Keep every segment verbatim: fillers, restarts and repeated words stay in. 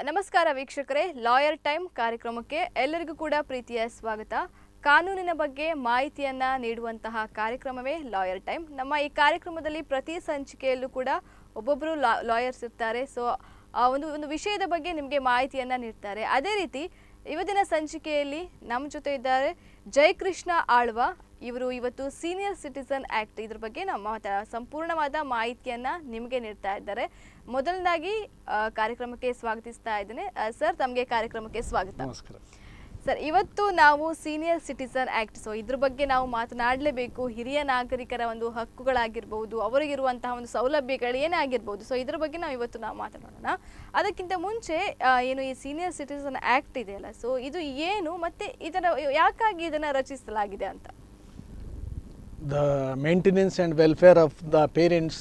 ನಮಸ್ಕಾರ ವೀಕ್ಷಕರೇ, lawyer time ಕಾರ್ಯಕ್ರಮಕ್ಕೆ ಎಲ್ಲರಿಗೂ ಕೂಡ ಪ್ರೀತಿಯ ಸ್ವಾಗತ. ಕಾನೂನಿನ ಬಗ್ಗೆ ಮಾಹಿತಿಯನ್ನ ನೀಡುವಂತಹ ಕಾರ್ಯಕ್ರಮವೇ ಲಾಯರ್ ಟೈಮ್. ನಮ್ಮ ಈ ಕಾರ್ಯಕ್ರಮದಲ್ಲಿ ಪ್ರತಿ ಸಂಚಿಕೆಯಲ್ಲೂ ಕೂಡ ಒಬ್ಬೊಬ್ಬರು ಲಾಯರ್ಸ್ ಇರ್ತಾರೆ. ಸೊ ಆ ಒಂದು ಒಂದು ವಿಷಯದ ಬಗ್ಗೆ ನಿಮಗೆ ಮಾಹಿತಿಯನ್ನ ನೀಡ್ತಾರೆ. ಅದೇ ರೀತಿ ಇವತ್ತಿನ ಸಂಚಿಕೆಯಲ್ಲಿ ನಮ್ಮ ಜೊತೆ ಇದ್ದಾರೆ ಜಯಕೃಷ್ಣ ಆಳ್ವಾ. ಇವರು ಇವತ್ತು ಸೀನಿಯರ್ ಸಿಟಿಸನ್ ಆಕ್ಟ್ ಇದ್ರ ಬಗ್ಗೆ ನಮ್ಮ ಸಂಪೂರ್ಣವಾದ ಮಾಹಿತಿಯನ್ನ ನಿಮಗೆ ನೀಡ್ತಾ ಇದ್ದಾರೆ. ಮೊದಲನೇದಾಗಿ ಕಾರ್ಯಕ್ರಮಕ್ಕೆ ಸ್ವಾಗತಿಸ್ತಾ ಇದ್ದೇನೆ. ಸರ್, ತಮಗೆ ಕಾರ್ಯಕ್ರಮಕ್ಕೆ ಸ್ವಾಗತ. ನಮಸ್ಕಾರ ಸರ್. ಇವತ್ತು ನಾವು ಸೀನಿಯರ್ ಸಿಟಿಸನ್ ಆಕ್ಟ್, ಸೊ ಇದ್ರ ಬಗ್ಗೆ ನಾವು ಮಾತನಾಡಲೇಬೇಕು. ಹಿರಿಯ ನಾಗರಿಕರ ಒಂದು ಹಕ್ಕುಗಳಾಗಿರ್ಬೋದು, ಅವರಿಗಿರುವಂತಹ ಒಂದು ಸೌಲಭ್ಯಗಳು ಏನೇ ಆಗಿರ್ಬೋದು, ಸೊ ಇದ್ರ ಬಗ್ಗೆ ನಾವು ಇವತ್ತು ನಾವು ಮಾತನಾಡೋಣ. ಅದಕ್ಕಿಂತ ಮುಂಚೆ ಏನು ಈ ಸೀನಿಯರ್ ಸಿಟಿಸನ್ ಆಕ್ಟ್ ಇದೆಯಲ್ಲ, ಸೊ ಇದು ಏನು ಮತ್ತೆ ಇದರ ಯಾಕಾಗಿ ಇದನ್ನ ರಚಿಸಲಾಗಿದೆ ಅಂತ? The Maintenance and Welfare of the Parents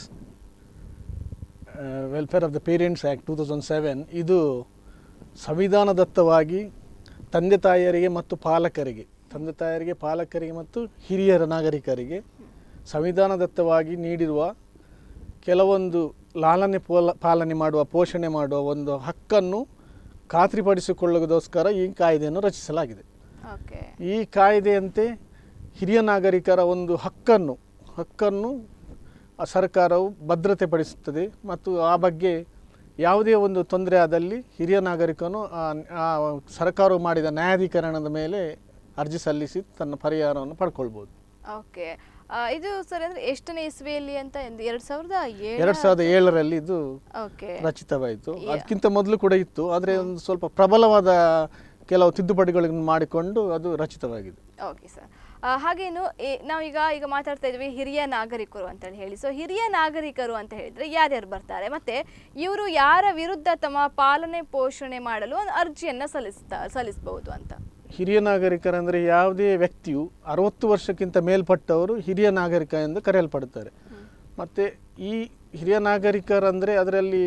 uh, Welfare of the Parents Act two thousand seven ಇದು ಸಂವಿಧಾನದತ್ತವಾಗಿ ತಂದೆ ತಾಯಿಯರಿಗೆ ಮತ್ತು ಪಾಲಕರಿಗೆ ತಂದೆ ತಾಯಿಯರಿಗೆ ಪಾಲಕರಿಗೆ ಮತ್ತು ಹಿರಿಯರ ನಾಗರಿಕರಿಗೆ ಸಂವಿಧಾನದತ್ತವಾಗಿ ನೀಡಿರುವ ಕೆಲವೊಂದು ಲಾಲನೆ ಪೋಲ ಪಾಲನೆ ಮಾಡುವ ಪೋಷಣೆ ಮಾಡುವ ಒಂದು ಹಕ್ಕನ್ನು ಖಾತ್ರಿಪಡಿಸಿಕೊಳ್ಳುವುದಕ್ಕೋಸ್ಕರ ಈ ಕಾಯ್ದೆಯನ್ನು ರಚಿಸಲಾಗಿದೆ. ಈ ಕಾಯ್ದೆಯಂತೆ ಹಿರಿಯ ನಾಗರಿಕರ ಒಂದು ಹಕ್ಕನ್ನು ಹಕ್ಕನ್ನು ಸರ್ಕಾರವು ಭದ್ರತೆ ಪಡಿಸುತ್ತದೆ ಮತ್ತು ಆ ಬಗ್ಗೆ ಯಾವುದೇ ಒಂದು ತೊಂದರೆ ಆದಲ್ಲಿ ಹಿರಿಯ ನಾಗರಿಕನು ಆ ಸರ್ಕಾರವು ಮಾಡಿದ ನ್ಯಾಯಾಧೀಕರಣದ ಮೇಲೆ ಅರ್ಜಿ ಸಲ್ಲಿಸಿ ತನ್ನ ಪರಿಹಾರವನ್ನು ಪಡ್ಕೊಳ್ಬೋದು. ಓಕೆ, ಇದು ಸರ್ ಅಂದ್ರೆ ಎಷ್ಟನೇ ಇಸ್ವಿಯಲ್ಲಿ ಅಂತ? ಎರಡ್ ಸಾವಿರದ ಎರಡ್ ಸಾವಿರದ ಏಳರಲ್ಲಿ ಇದು ರಚಿತವಾಯಿತು. ಅದಕ್ಕಿಂತ ಮೊದಲು ಕೂಡ ಇತ್ತು, ಆದರೆ ಒಂದು ಸ್ವಲ್ಪ ಪ್ರಬಲವಾದ ಕೆಲವು ತಿದ್ದುಪಡಿಗಳನ್ನು ಮಾಡಿಕೊಂಡು ಅದು ರಚಿತವಾಗಿದೆ. Okay sir. ಹಾಗೇನು ನಾವೀಗ ಈಗ ಮಾತಾಡ್ತಾ ಇದ್ವಿ ಹಿರಿಯ ನಾಗರಿಕರು ಅಂತ ಹೇಳಿ. ಸೊ ಹಿರಿಯ ನಾಗರಿಕರು ಅಂತ ಹೇಳಿದ್ರೆ ಯಾರ್ಯಾರು ಬರ್ತಾರೆ, ಮತ್ತೆ ಇವರು ಯಾರ ವಿರುದ್ಧ ತಮ್ಮ ಪಾಲನೆ ಪೋಷಣೆ ಮಾಡಲು ಒಂದು ಅರ್ಜಿಯನ್ನ ಸಲ್ಲಿಸ್ತಾ ಸಲ್ಲಿಸಬಹುದು ಅಂತ? ಹಿರಿಯ ನಾಗರಿಕರಂದ್ರೆ ಯಾವುದೇ ವ್ಯಕ್ತಿಯು ಅರವತ್ತು ವರ್ಷಕ್ಕಿಂತ ಮೇಲ್ಪಟ್ಟವರು ಹಿರಿಯ ನಾಗರಿಕ ಎಂದು ಕರೆಯಲ್ಪಡುತ್ತಾರೆ. ಮತ್ತೆ ಈ ಹಿರಿಯ ನಾಗರಿಕರಂದ್ರೆ ಅದರಲ್ಲಿ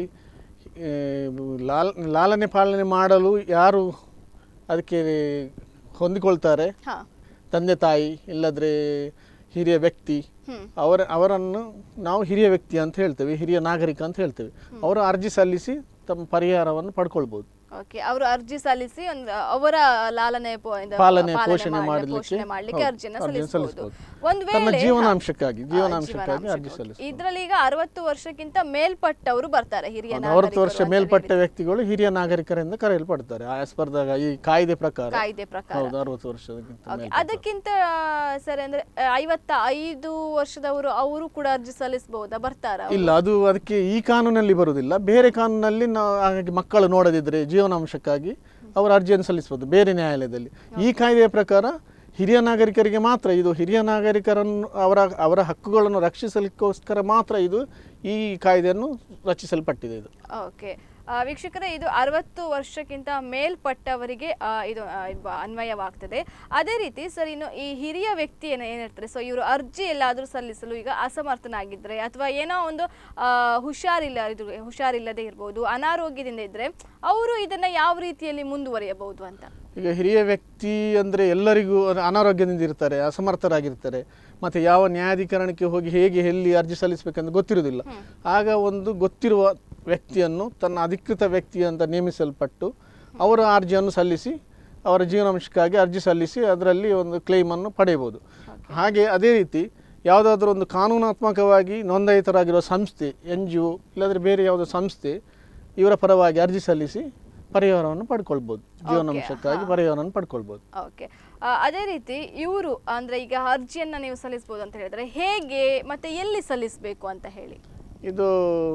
ಲಾಲ್ ಲಾಲನೆ ಪಾಲನೆ ಮಾಡಲು ಯಾರು ಅದಕ್ಕೆ ಹೊಂದಿಕೊಳ್ತಾರೆ, ತಂದೆ ತಾಯಿ ಇಲ್ಲದ್ರೆ ಹಿರಿಯ ವ್ಯಕ್ತಿ, ಅವರ ಅವರನ್ನು ನಾವು ಹಿರಿಯ ವ್ಯಕ್ತಿ ಅಂತ ಹೇಳ್ತೇವೆ, ಹಿರಿಯ ನಾಗರಿಕ ಅಂತ ಹೇಳ್ತೇವೆ. ಅವರು ಅರ್ಜಿ ಸಲ್ಲಿಸಿ ತಮ್ಮ ಪರಿಹಾರವನ್ನು ಪಡ್ಕೊಳ್ಬಹುದು. ಓಕೆ, ಅವರು ಅರ್ಜಿ ಸಲ್ಲಿಸಿ ಒಂದು ಅವರ ಲಾಲನೆ ಪಾಲನೆ ಪೋಷಣೆ ಮಾಡಲಿಕ್ಕೆ ಅರ್ಜಿಯನ್ನು ಸಲ್ಲಿಸಬಹುದು. ಒಂದು ವೇಳೆ ಜೀವನಾಂಶಕ್ಕಾಗಿ ಜೀವನಾಂಶಕ್ಕಾಗಿ ಅರ್ಜಿ ಸಲ್ಲಿಸಿ. ಇದರಲ್ಲಿ ಈಗ ಅರವತ್ತು ವರ್ಷಕ್ಕಿಂತ ಮೇಲ್ಪಟ್ಟವರು ಬರ್ತಾರೆ, ಹಿರಿಯ ಅರವತ್ತು ವರ್ಷ ಮೇಲ್ಪಟ್ಟ ವ್ಯಕ್ತಿಗಳು ಹಿರಿಯ ನಾಗರಿಕರಿಂದ ಕರೆಯಲ್ಪಡ್ತಾರೆ. ಆಸ್ ಪರ್ ಈ ಕಾಯ್ದೆ ಪ್ರಕಾರ ಕಾಯ್ದೆ ಪ್ರಕಾರ ಹೌದು, ಅರವತ್ತು ವರ್ಷಕ್ಕಿಂತ. ಅದಕ್ಕಿಂತ ಸರಿ ಅಂದ್ರೆ ಐವತ್ತ ಐದು ವರ್ಷದವರು ಅವರು ಕೂಡ ಅರ್ಜಿ ಸಲ್ಲಿಸಬಹುದಾ, ಬರ್ತಾರ? ಇಲ್ಲ, ಅದು ಅದಕ್ಕೆ ಈ ಕಾನೂನಲ್ಲಿ ಬರುವುದಿಲ್ಲ. ಬೇರೆ ಕಾನೂನಲ್ಲಿ ನಾವು ಮಕ್ಕಳು ನೋಡದಿದ್ರೆ ಜೀವನಾಂಶಕ್ಕಾಗಿ ಅವರು ಅರ್ಜಿಯನ್ನು ಸಲ್ಲಿಸಬಹುದು ಬೇರೆ ನ್ಯಾಯಾಲಯದಲ್ಲಿ. ಈ ಕಾಯ್ದೆಯ ಪ್ರಕಾರ ಹಿರಿಯ ನಾಗರಿಕರಿಗೆ ಮಾತ್ರ ಇದು, ಹಿರಿಯ ನಾಗರಿಕರನ್ನು ಅವರ ಅವರ ಹಕ್ಕುಗಳನ್ನು ರಕ್ಷಿಸಲಿಕ್ಕೋಸ್ಕರ ಮಾತ್ರ ಇದು ಈ ಕಾಯ್ದೆಯನ್ನು ರಚಿಸಲ್ಪಟ್ಟಿದೆ. ಇದು ಓಕೆ ವೀಕ್ಷಕರೇ, ಇದು ಅರವತ್ತು ವರ್ಷಕ್ಕಿಂತ ಮೇಲ್ಪಟ್ಟವರಿಗೆ ಇದು ಅನ್ವಯವಾಗ್ತದೆ. ಅದೇ ರೀತಿ ಸರ್, ಇನ್ನು ಈ ಹಿರಿಯ ವ್ಯಕ್ತಿ ಏನ ಏನಿರ್ತಾರೆ, ಸೊ ಇವರು ಅರ್ಜಿ ಎಲ್ಲಾದರೂ ಸಲ್ಲಿಸಲು ಈಗ ಅಸಮರ್ಥನಾಗಿದ್ದರೆ ಅಥವಾ ಏನೋ ಒಂದು ಹುಷಾರಿಲ್ಲ ಹುಷಾರಿಲ್ಲದೆ ಇರ್ಬೋದು, ಅನಾರೋಗ್ಯದಿಂದ ಇದ್ದರೆ ಅವರು ಇದನ್ನ ಯಾವ ರೀತಿಯಲ್ಲಿ ಮುಂದುವರಿಯಬಹುದು ಅಂತ? ಈಗ ಹಿರಿಯ ವ್ಯಕ್ತಿ ಅಂದರೆ ಎಲ್ಲರಿಗೂ ಅನಾರೋಗ್ಯದಿಂದ ಇರ್ತಾರೆ, ಅಸಮರ್ಥರಾಗಿರ್ತಾರೆ, ಮತ್ತು ಯಾವ ನ್ಯಾಯಾಧೀಕರಣಕ್ಕೆ ಹೋಗಿ ಹೇಗೆ ಎಲ್ಲಿ ಅರ್ಜಿ ಸಲ್ಲಿಸಬೇಕಂತ ಗೊತ್ತಿರುವುದಿಲ್ಲ. ಆಗ ಒಂದು ಗೊತ್ತಿರುವ ವ್ಯಕ್ತಿಯನ್ನು ತನ್ನ ಅಧಿಕೃತ ವ್ಯಕ್ತಿ ಅಂತ ನೇಮಿಸಲ್ಪಟ್ಟು ಅವರ ಅರ್ಜಿಯನ್ನು ಸಲ್ಲಿಸಿ ಅವರ ಜೀವನಾಂಶಕ್ಕಾಗಿ ಅರ್ಜಿ ಸಲ್ಲಿಸಿ ಅದರಲ್ಲಿ ಒಂದು ಕ್ಲೇಮನ್ನು ಪಡೆಯಬಹುದು. ಹಾಗೆ ಅದೇ ರೀತಿ ಯಾವುದಾದ್ರೂ ಒಂದು ಕಾನೂನಾತ್ಮಕವಾಗಿ ನೋಂದಾಯಿತರಾಗಿರುವ ಸಂಸ್ಥೆ, ಎನ್ ಜಿ ಒ ಇಲ್ಲಾಂದರೆ ಬೇರೆ ಯಾವುದೋ ಸಂಸ್ಥೆ ಇವರ ಪರವಾಗಿ ಅರ್ಜಿ ಸಲ್ಲಿಸಿ ಪರಿಹಾರವನ್ನು ಪಡ್ಕೊಳ್ಬಹುದು, ಜೀವನಾಂಶಕ್ಕಾಗಿ ಪರಿಹಾರವನ್ನು ಪಡ್ಕೊಳ್ಬಹುದು. ಓಕೆ, ಅದೇ ರೀತಿ ಇವರು ಅಂದ್ರೆ ಈಗ ಅರ್ಜಿಯನ್ನ ನೀವು ಸಲ್ಲಿಸಬಹುದು ಅಂತ ಹೇಳಿದ್ರೆ ಹೇಗೆ ಮತ್ತೆ ಎಲ್ಲಿ ಸಲ್ಲಿಸಬೇಕು ಅಂತ ಹೇಳಿ? ಇದು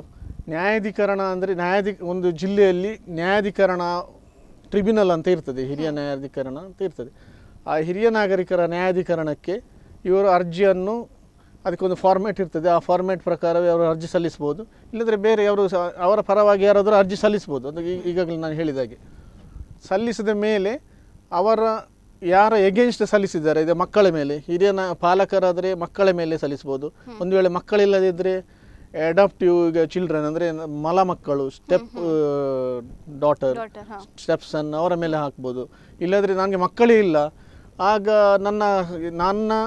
ನ್ಯಾಯಾಧೀಕರಣ ಅಂದರೆ ನ್ಯಾಯಾಧಿ ಒಂದು ಜಿಲ್ಲೆಯಲ್ಲಿ ನ್ಯಾಯಾಧೀಕರಣ ಟ್ರಿಬ್ಯುನಲ್ ಅಂತ ಇರ್ತದೆ, ಹಿರಿಯ ನ್ಯಾಯಾಧೀಕರಣ ಅಂತ ಇರ್ತದೆ. ಆ ಹಿರಿಯ ನಾಗರಿಕರ ನ್ಯಾಯಾಧೀಕರಣಕ್ಕೆ ಇವರು ಅರ್ಜಿಯನ್ನು, ಅದಕ್ಕೊಂದು ಫಾರ್ಮೇಟ್ ಇರ್ತದೆ, ಆ ಫಾರ್ಮೇಟ್ ಪ್ರಕಾರವೇ ಅವರು ಅರ್ಜಿ ಸಲ್ಲಿಸ್ಬೋದು. ಇಲ್ಲದ್ರೆ ಬೇರೆ ಅವರು ಅವರ ಪರವಾಗಿ ಯಾರಾದರೂ ಅರ್ಜಿ ಸಲ್ಲಿಸ್ಬೋದು. ಅದು ಈಗಾಗಲೇ ನಾನು ಹೇಳಿದಾಗೆ ಸಲ್ಲಿಸಿದ ಮೇಲೆ ಅವರ ಯಾರ ಎಗೇನ್ಸ್ಟ್ ಸಲ್ಲಿಸಿದ್ದಾರೆ, ಇದು ಮಕ್ಕಳ ಮೇಲೆ, ಹಿರಿಯ ಪಾಲಕರಾದರೆ ಮಕ್ಕಳ ಮೇಲೆ ಸಲ್ಲಿಸ್ಬೋದು. ಒಂದು ವೇಳೆ ಮಕ್ಕಳಿಲ್ಲದಿದ್ದರೆ ಅಡಾಪ್ಟಿವ್ ಚಿಲ್ಡ್ರನ್ ಅಂದರೆ ಮಲ ಮಕ್ಕಳು, ಸ್ಟೆಪ್ ಡಾಟರ್, ಸ್ಟೆಪ್ ಸನ್ ಅವರ ಮೇಲೆ ಹಾಕ್ಬೋದು. ಇಲ್ಲದ್ರೆ ನನಗೆ ಮಕ್ಕಳೇ ಇಲ್ಲ, ಆಗ ನನ್ನ ನನ್ನ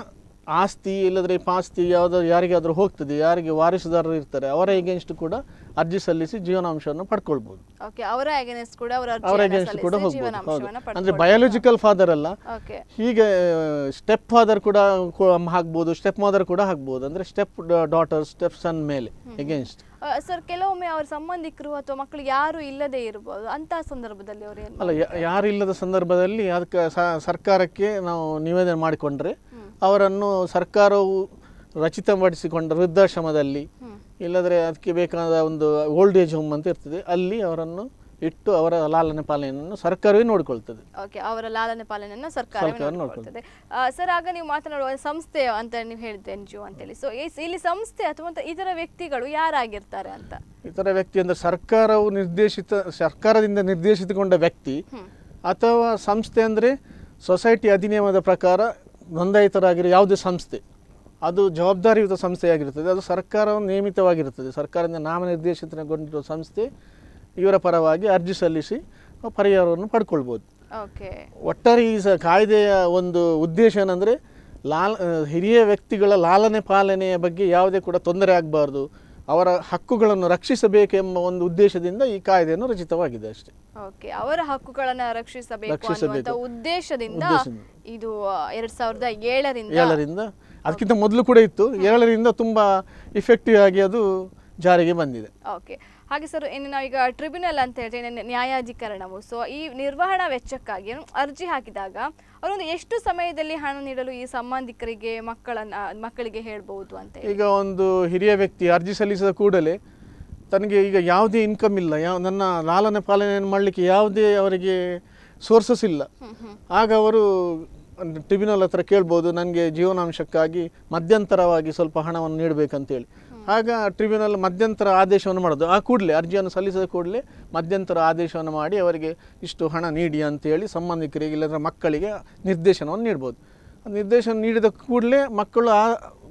ಆಸ್ತಿ ಇಲ್ಲದ್ರೆ ಪಾಸ್ತಿ ಯಾವುದಾದ್ರು ಯಾರಿಗಾದ್ರೂ ಹೋಗ್ತದೆ, ಯಾರಿಗೆ ವಾರಿಸುದಾರರು ಇರ್ತಾರೆ ಅವರ ಎಗೇನ್ಸ್ಟ್ ಕೂಡ ಅರ್ಜಿ ಸಲ್ಲಿಸಿ ಜೀವನಾಂಶವನ್ನು ಪಡ್ಕೊಳ್ಬಹುದು. ಅವರ ಎಗೇನ್ಸ್ಟ್ ಕೂಡ ಅವರ ಎಗೇನ್ಸ್ಟ್ ಕೂಡ ಹೋಗ್ಬೋದು. ಅಂದ್ರೆ ಬಯಾಲಜಿಕಲ್ ಫಾದರ್ ಅಲ್ಲ, ಹೀಗೆ ಸ್ಟೆಪ್ ಫಾದರ್ ಕೂಡ ಹಾಕ್ಬೋದು, ಸ್ಟೆಪ್ ಮದರ್ ಕೂಡ ಹಾಕ್ಬೋದು. ಅಂದ್ರೆ ಸ್ಟೆಪ್ ಡಾಟರ್, ಸ್ಟೆಪ್ ಸನ್ ಮೇಲೆ ಎಗೇನ್ಸ್ಟ್. ಸರ್, ಕೆಲವೊಮ್ಮೆ ಅವ್ರ ಸಂಬಂಧಿಕರು ಅಥವಾ ಮಕ್ಕಳು ಯಾರು ಇಲ್ಲದೆ ಇರಬಹುದು, ಅಂತ ಸಂದರ್ಭದಲ್ಲಿ ಅವರು ಅಲ್ಲ, ಯಾರು ಇಲ್ಲದ ಸಂದರ್ಭದಲ್ಲಿ ಅದಕ್ಕೆ ಸರ್ಕಾರಕ್ಕೆ ನಾವು ನಿವೇದನೆ ಮಾಡಿಕೊಂಡ್ರೆ ಅವರನ್ನು ಸರ್ಕಾರವು ರಚಿತಪಡಿಸಿಕೊಂಡ ವೃದ್ಧಾಶ್ರಮದಲ್ಲಿ ಇಲ್ಲದ್ರೆ ಅದಕ್ಕೆ ಬೇಕಾದ ಒಂದು ಓಲ್ಡ್ ಏಜ್ ಹೋಮ್ ಅಂತ ಇರ್ತದೆ, ಅಲ್ಲಿ ಅವರನ್ನು ಇಟ್ಟು ಅವರ ಲಾಲನೆ ಪಾಲನೆಯನ್ನು ಸರ್ಕಾರವೇ ನೋಡಿಕೊಳ್ತದೆ. ಓಕೆ, ಅವರ ಲಾಲನೆ ಪಾಲನೆಯನ್ನು ಸರ್ಕಾರವೇ ನೋಡಿಕೊಳ್ತದೆ. ಸರ್, ಆಗ ನೀವು ಮಾತನಾಡುವ ಸಂಸ್ಥೆ ಅಂತ ನೀವು ಹೇಳಿದ್ದೆ ಎನ್ ಜಿ ಒ ಅಂತೇಳಿ. ಸೊ ಇಲ್ಲಿ ಸಂಸ್ಥೆ ಅಥವಾ ಇದರ ವ್ಯಕ್ತಿಗಳು ಯಾರಾಗಿರ್ತಾರೆ ಅಂತ? ಇತರ ವ್ಯಕ್ತಿ ಅಂದ್ರೆ ಸರ್ಕಾರವು ನಿರ್ದೇಶಿತ ಸರ್ಕಾರದಿಂದ ನಿರ್ದೇಶಿತಗೊಂಡ ವ್ಯಕ್ತಿ ಅಥವಾ ಸಂಸ್ಥೆ ಅಂದ್ರೆ ಸೊಸೈಟಿ ಅಧಿನಿಯಮದ ಪ್ರಕಾರ ನೋಂದಾಯಿತರಾಗಿರೋ ಯಾವುದೇ ಸಂಸ್ಥೆ ಅದು ಜವಾಬ್ದಾರಿಯುತ ಸಂಸ್ಥೆಯಾಗಿರುತ್ತದೆ. ಅದು ಸರ್ಕಾರವು ನೇಮಿತವಾಗಿರುತ್ತದೆ. ಸರ್ಕಾರದಿಂದ ನಾಮನಿರ್ದೇಶಿತಗೊಂಡಿರುವ ಸಂಸ್ಥೆ ಇವರ ಪರವಾಗಿ ಅರ್ಜಿ ಸಲ್ಲಿಸಿ ಪರಿಹಾರವನ್ನು ಪಡ್ಕೊಳ್ಬೋದು. ಒಟ್ಟಾರೆ ಈ ಕಾಯ್ದೆಯ ಒಂದು ಉದ್ದೇಶ ಏನಂದರೆ ಲಾಲ ಹಿರಿಯ ವ್ಯಕ್ತಿಗಳ ಲಾಲನೆ ಪಾಲನೆಯ ಬಗ್ಗೆ ಯಾವುದೇ ಕೂಡ ತೊಂದರೆ ಆಗಬಾರ್ದು, ಅವರ ಹಕ್ಕುಗಳನ್ನು ರಕ್ಷಿಸಬೇಕೆಂಬ ಒಂದು ಉದ್ದೇಶದಿಂದ ಈ ಕಾಯ್ದೆಯನ್ನು ರಚಿತವಾಗಿದೆ ಅಷ್ಟೇ. ಓಕೆ, ಅವರ ಹಕ್ಕುಗಳನ್ನು ರಕ್ಷಿಸಬೇಕು ಅನ್ನುವಂತ ಉದ್ದೇಶದಿಂದ ಇದು ಎರಡ್ ಸಾವಿರದ ಏಳರಿಂದ ಏಳರಿಂದ ಅದಕ್ಕಿಂತ ಮೊದಲು ಕೂಡ ಇತ್ತು, ಏಳರಿಂದ ತುಂಬಾ ಇಫೆಕ್ಟಿವ್ ಆಗಿ ಅದು ಜಾರಿಗೆ ಬಂದಿದೆ. ಓಕೆ, ಹಾಗೆ ಸರ್, ಇನ್ನು ನಾವೀಗ ಟ್ರಿಬ್ಯುನಲ್ ಅಂತ ಹೇಳ್ತೇವೆ, ನ್ಯಾಯಾಧಿಕರಣವು. ಸೊ ಈ ನಿರ್ವಹಣಾ ವೆಚ್ಚಕ್ಕಾಗಿ ಅರ್ಜಿ ಹಾಕಿದಾಗ ಅವರೊಂದು ಎಷ್ಟು ಸಮಯದಲ್ಲಿ ಹಣ ನೀಡಲು ಈ ಸಂಬಂಧಿಕರಿಗೆ ಮಕ್ಕಳನ್ನ ಮಕ್ಕಳಿಗೆ ಹೇಳ್ಬಹುದು ಅಂತ? ಈಗ ಒಂದು ಹಿರಿಯ ವ್ಯಕ್ತಿ ಅರ್ಜಿ ಸಲ್ಲಿಸಿದ ಕೂಡಲೇ ತನಗೆ ಈಗ ಯಾವುದೇ ಇನ್ಕಮ್ ಇಲ್ಲ, ಯಾವ ನನ್ನ ಲಾಲನೆ ಪಾಲನೆಯನ್ನು ಮಾಡಲಿಕ್ಕೆ ಯಾವುದೇ ಅವರಿಗೆ ಸೋರ್ಸಸ್ ಇಲ್ಲ, ಆಗ ಅವರು ಟ್ರಿಬ್ಯುನಲ್ ಹತ್ರ ಕೇಳ್ಬೋದು, ನನಗೆ ಜೀವನಾಂಶಕ್ಕಾಗಿ ಮಧ್ಯಂತರವಾಗಿ ಸ್ವಲ್ಪ ಹಣವನ್ನು ನೀಡಬೇಕಂತೇಳಿ. ಆಗ ಟ್ರಿಬ್ಯುನಲ್ ಮಧ್ಯಂತರ ಆದೇಶವನ್ನು ಮಾಡೋದು. ಆ ಕೂಡಲೇ ಅರ್ಜಿಯನ್ನು ಸಲ್ಲಿಸಿದ ಕೂಡಲೇ ಮಧ್ಯಂತರ ಆದೇಶವನ್ನು ಮಾಡಿ ಅವರಿಗೆ ಇಷ್ಟು ಹಣ ನೀಡಿ ಅಂತೇಳಿ ಸಂಬಂಧಿಕರಿಗೆ ಇಲ್ಲದ್ರೆ ಮಕ್ಕಳಿಗೆ ನಿರ್ದೇಶನವನ್ನು ನೀಡ್ಬೋದು. ನಿರ್ದೇಶನ ನೀಡಿದ ಕೂಡಲೇ ಮಕ್ಕಳು ಆ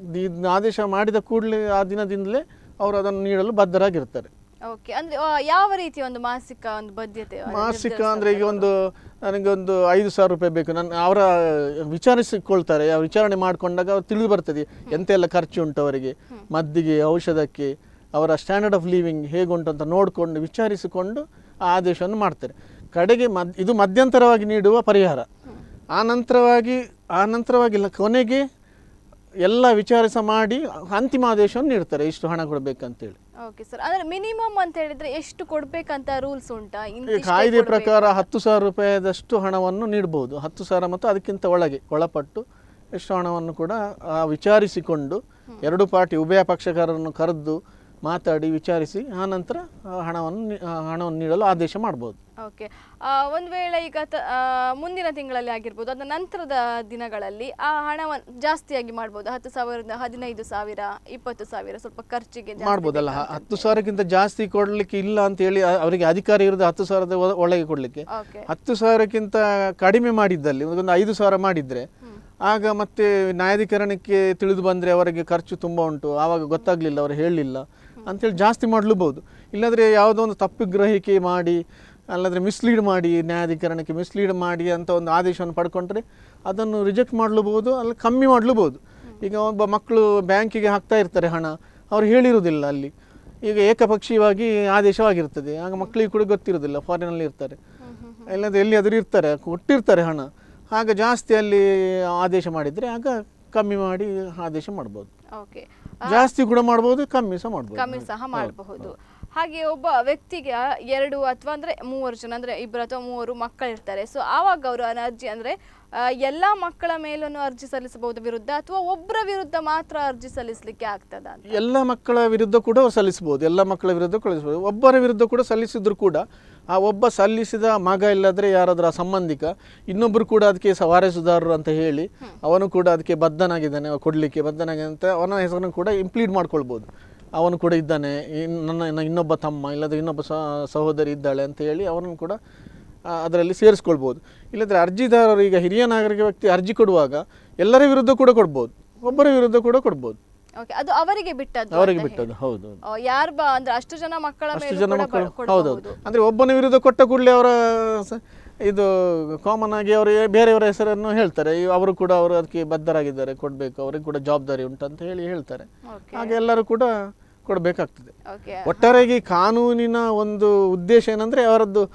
ಆದೇಶ ಮಾಡಿದ ಕೂಡಲೇ ಆ ದಿನದಿಂದಲೇ ಅವರು ಅದನ್ನು ನೀಡಲು ಬದ್ಧರಾಗಿರ್ತಾರೆ. ಓಕೆ, ಅಂದ್ರೆ ಯಾವ ರೀತಿ ಒಂದು ಮಾಸಿಕ ಒಂದು ಬದ್ಧತೆ? ಮಾಸಿಕ ಅಂದ್ರೆ ಈಗ ಒಂದು ನನಗೆ ಒಂದು ಐದು ಸಾವಿರ ರೂಪಾಯಿ ಬೇಕು, ನನ್ನ ಅವರ ವಿಚಾರಿಸಿಕೊಳ್ತಾರೆ. ಅವ್ರು ವಿಚಾರಣೆ ಮಾಡಿಕೊಂಡಾಗ ಅವ್ರು ತಿಳಿದು ಬರ್ತದೆ ಎಂತೆಲ್ಲ ಖರ್ಚು ಉಂಟು ಅವರಿಗೆ, ಮದ್ದಿಗೆ, ಔಷಧಕ್ಕೆ, ಅವರ ಸ್ಟ್ಯಾಂಡರ್ಡ್ ಆಫ್ ಲಿವಿಂಗ್ ಹೇಗುಂಟು ಅಂತ ನೋಡಿಕೊಂಡು ವಿಚಾರಿಸಿಕೊಂಡು ಆ ಆದೇಶವನ್ನು ಮಾಡ್ತಾರೆ. ಕಡೆಗೆ ಮದ್ ಇದು ಮಧ್ಯಂತರವಾಗಿ ನೀಡುವ ಪರಿಹಾರ. ಆ ನಂತರವಾಗಿ ಆ ನಂತರವಾಗಿಲ್ಲ ಕೊನೆಗೆ ಎಲ್ಲ ವಿಚಾರಿಸ ಮಾಡಿ ಅಂತಿಮ ಆದೇಶವನ್ನು ನೀಡ್ತಾರೆ, ಇಷ್ಟು ಹಣ ಕೊಡಬೇಕಂತೇಳಿ. ಓಕೆ ಸರ್, ಅಂದ್ರೆ ಮಿನಿಮಮ್ ಅಂತ ಹೇಳಿದ್ರೆ ಎಷ್ಟು ಕೊಡ್ಬೇಕಂತ ರೂಲ್ಸ್ ಉಂಟಾ? ಕಾಯ್ದೆ ಪ್ರಕಾರ ಹತ್ತು ಸಾವಿರ ರೂಪಾಯಿದಷ್ಟು ಹಣವನ್ನು ನೀಡಬಹುದು. ಹತ್ತು ಸಾವಿರ ಮತ್ತು ಅದಕ್ಕಿಂತ ಒಳಗೆ ಒಳಪಟ್ಟು ಎಷ್ಟು ಹಣವನ್ನು ಕೂಡ ವಿಚಾರಿಸಿಕೊಂಡು ಎರಡು ಪಾರ್ಟಿ ಉಭಯ ಪಕ್ಷಕಾರರನ್ನು ಕರೆದು ಮಾತಾಡಿ ವಿಚಾರಿಸಿ ಆ ನಂತರ ಹಣವನ್ನು ಹಣವನ್ನು ನೀಡಲು ಆದೇಶ ಮಾಡಬಹುದು. ಓಕೆ, ಒಂದು ವೇಳೆ ಈಗ ಮುಂದಿನ ತಿಂಗಳಲ್ಲಿ ಆಗಿರ್ಬೋದು, ಅದರ ನಂತರದ ದಿನಗಳಲ್ಲಿ ಆ ಹಣವನ್ನು ಜಾಸ್ತಿಯಾಗಿ ಮಾಡ್ಬೋದು, ಹತ್ತು ಸಾವಿರದಿಂದ ಹದಿನೈದು ಸಾವಿರ ಇಪ್ಪತ್ತು ಸಾವಿರ ಸ್ವಲ್ಪ ಖರ್ಚಿಗೆ ಮಾಡ್ಬೋದಲ್ಲ. ಹತ್ತು ಸಾವಿರಕ್ಕಿಂತ ಜಾಸ್ತಿ ಕೊಡ್ಲಿಕ್ಕೆ ಇಲ್ಲ ಅಂತ ಹೇಳಿ ಅವರಿಗೆ ಅಧಿಕಾರ ಇರೋದು ಹತ್ತು ಸಾವಿರದ ಒಳಗೆ ಕೊಡ್ಲಿಕ್ಕೆ. ಹತ್ತು ಸಾವಿರಕ್ಕಿಂತ ಕಡಿಮೆ ಮಾಡಿದ್ದಲ್ಲಿ ಒಂದು ಐದು ಸಾವಿರ ಮಾಡಿದ್ರೆ ಆಗ ಮತ್ತೆ ನ್ಯಾಯಾಧಿಕರಣಕ್ಕೆ ತಿಳಿದು ಬಂದರೆ ಅವರಿಗೆ ಖರ್ಚು ತುಂಬ ಉಂಟು, ಆವಾಗ ಗೊತ್ತಾಗಲಿಲ್ಲ, ಅವರು ಹೇಳಲಿಲ್ಲ ಅಂತೇಳಿ ಜಾಸ್ತಿ ಮಾಡಲೂಬಹುದು. ಇಲ್ಲಾಂದರೆ ಯಾವುದೋ ಒಂದು ತಪ್ಪು ಗ್ರಹಿಕೆ ಮಾಡಿ ಅಲ್ಲಾದರೆ ಮಿಸ್ಲೀಡ್ ಮಾಡಿ ನ್ಯಾಯಾಧಿಕರಣಕ್ಕೆ ಮಿಸ್ಲೀಡ್ ಮಾಡಿ ಅಂತ ಒಂದು ಆದೇಶವನ್ನು ಪಡ್ಕೊಂಡ್ರೆ ಅದನ್ನು ರಿಜೆಕ್ಟ್ ಮಾಡಲೂಬಹುದು, ಅಲ್ಲಿ ಕಮ್ಮಿ ಮಾಡಲೂಬಹುದು. ಈಗ ಒಬ್ಬ ಮಕ್ಕಳು ಬ್ಯಾಂಕಿಗೆ ಹಾಕ್ತಾ ಇರ್ತಾರೆ ಹಣ, ಅವ್ರು ಹೇಳಿರುವುದಿಲ್ಲ, ಅಲ್ಲಿ ಈಗ ಏಕಪಕ್ಷೀಯವಾಗಿ ಆದೇಶವಾಗಿರ್ತದೆ, ಆಗ ಮಕ್ಕಳಿಗೆ ಕೂಡ ಗೊತ್ತಿರೋದಿಲ್ಲ, ಫಾರಿನಲ್ಲಿ ಇರ್ತಾರೆ, ಇಲ್ಲದ್ರೆ ಎಲ್ಲಿ ಅದ್ರ ಇರ್ತಾರೆ, ಕೊಟ್ಟಿರ್ತಾರೆ ಹಣ, ಆಗ ಜಾಸ್ತಿ ಅಲ್ಲಿ ಆದೇಶ ಮಾಡಿದರೆ ಆಗ ಕಮ್ಮಿ ಮಾಡಿ ಆದೇಶ ಮಾಡ್ಬೋದು. ಓಕೆ, ಜಾಸ್ತಿ ಕೂಡ ಮಾಡ್ಬೋದು, ಕಮ್ಮಿ ಸಹ ಮಾಡ್ಬೋದು, ಕಮ್ಮಿ ಸಹ ಮಾಡಬಹುದು. ಹಾಗೆ ಒಬ್ಬ ವ್ಯಕ್ತಿಗೆ ಎರಡು ಅಥವಾ ಅಂದ್ರೆ ಮೂವರು ಜನ ಅಂದ್ರೆ ಇಬ್ಬರು ಅಥವಾ ಮೂವರು ಮಕ್ಕಳಿರ್ತಾರೆ. ಸೊ ಆವಾಗ ಅವರು ಅರ್ಜಿ ಅಂದ್ರೆ ಎಲ್ಲಾ ಮಕ್ಕಳ ಮೇಲೂ ಅರ್ಜಿ ಸಲ್ಲಿಸಬಹುದು ವಿರುದ್ಧ, ಅಥವಾ ಒಬ್ಬರ ವಿರುದ್ಧ ಮಾತ್ರ ಅರ್ಜಿ ಸಲ್ಲಿಸಲಿಕ್ಕೆ ಆಗ್ತದ? ಎಲ್ಲ ಮಕ್ಕಳ ವಿರುದ್ಧ ಕೂಡ ಸಲ್ಲಿಸಬಹುದು, ಎಲ್ಲ ಮಕ್ಕಳ ವಿರುದ್ಧ ಕಳಿಸಬಹುದು. ಒಬ್ಬರ ವಿರುದ್ಧ ಕೂಡ ಸಲ್ಲಿಸಿದ್ರು ಕೂಡ ಆ ಒಬ್ಬ ಸಲ್ಲಿಸಿದ ಮಗ ಇಲ್ಲದ್ರೆ ಯಾರಾದ್ರೂ ಆ ಸಂಬಂಧಿಕ ಇನ್ನೊಬ್ರು ಕೂಡ ಅದಕ್ಕೆ ವಾರಸುದಾರರು ಅಂತ ಹೇಳಿ ಅವನು ಕೂಡ ಅದಕ್ಕೆ ಬದ್ಧನಾಗಿದ್ದಾನೆ, ಕೊಡ್ಲಿಕ್ಕೆ ಬದ್ಧನಾಗಿದೆ ಅಂತ ಅವನ ಹೆಸರನ್ನು ಕೂಡ ಇಂಪ್ಲೀಡ್ ಮಾಡ್ಕೊಳ್ಬಹುದು. ಅವನು ಕೂಡ ಇದ್ದಾನೆ, ನನ್ನ ಇನ್ನೊಬ್ಬ ತಮ್ಮ ಇಲ್ಲದ್ರೆ ಇನ್ನೊಬ್ಬ ಸಹೋದರಿ ಇದ್ದಾಳೆ ಅಂತ ಹೇಳಿ ಅವನನ್ನು ಕೂಡ ಅದರಲ್ಲಿ ಸೇರಿಸ್ಕೊಳ್ಬೋದು. ಇಲ್ಲದ್ರೆ ಅರ್ಜಿದಾರರು ಈಗ ಹಿರಿಯ ನಾಗರಿಕ ವ್ಯಕ್ತಿ ಅರ್ಜಿ ಕೊಡುವಾಗ ಎಲ್ಲರ ವಿರುದ್ಧ ಕೂಡ ಕೊಡ್ಬೋದು, ಒಬ್ಬರ ವಿರುದ್ಧ ಕೂಡ ಕೊಡ್ಬೋದು. ಓಕೆ, ಅದು ಅವರಿಗೆ ಬಿಟ್ಟದ್ದು, ಅವರಿಗೆ ಬಿಟ್ಟದ್ದು. ಹೌದು, ಯಾರು ಅಂದ್ರೆ ಅಷ್ಟು ಜನ ಮಕ್ಕಳ ಅಷ್ಟು ಜನ ಮಕ್ಕಳು. ಹೌದೌದು, ಅಂದ್ರೆ ಒಬ್ಬನ ವಿರುದ್ಧ ಕೊಟ್ಟ ಕೂಡಲೇ ಅವರ ಇದು ಕಾಮನ್ ಆಗಿ ಅವರು ಬೇರೆಯವರ ಹೆಸರನ್ನು ಹೇಳ್ತಾರೆ, ಅವರು ಕೂಡ ಅವರು ಅದಕ್ಕೆ ಬದ್ಧರಾಗಿದ್ದಾರೆ, ಕೊಡಬೇಕು, ಅವರಿಗೆ ಕೂಡ ಜವಾಬ್ದಾರಿ ಉಂಟು ಅಂತ ಹೇಳಿ ಹೇಳ್ತಾರೆ. ಹಾಗೆ ಎಲ್ಲರೂ ಕೂಡ ಕೊಡಬೇಕಾಗ್ತದೆ. ಒಟ್ಟಾರೆಯಾಗಿ ಕಾನೂನಿನ ಒಂದು ಉದ್ದೇಶ ಏನಂದರೆ ಅವರದ್ದು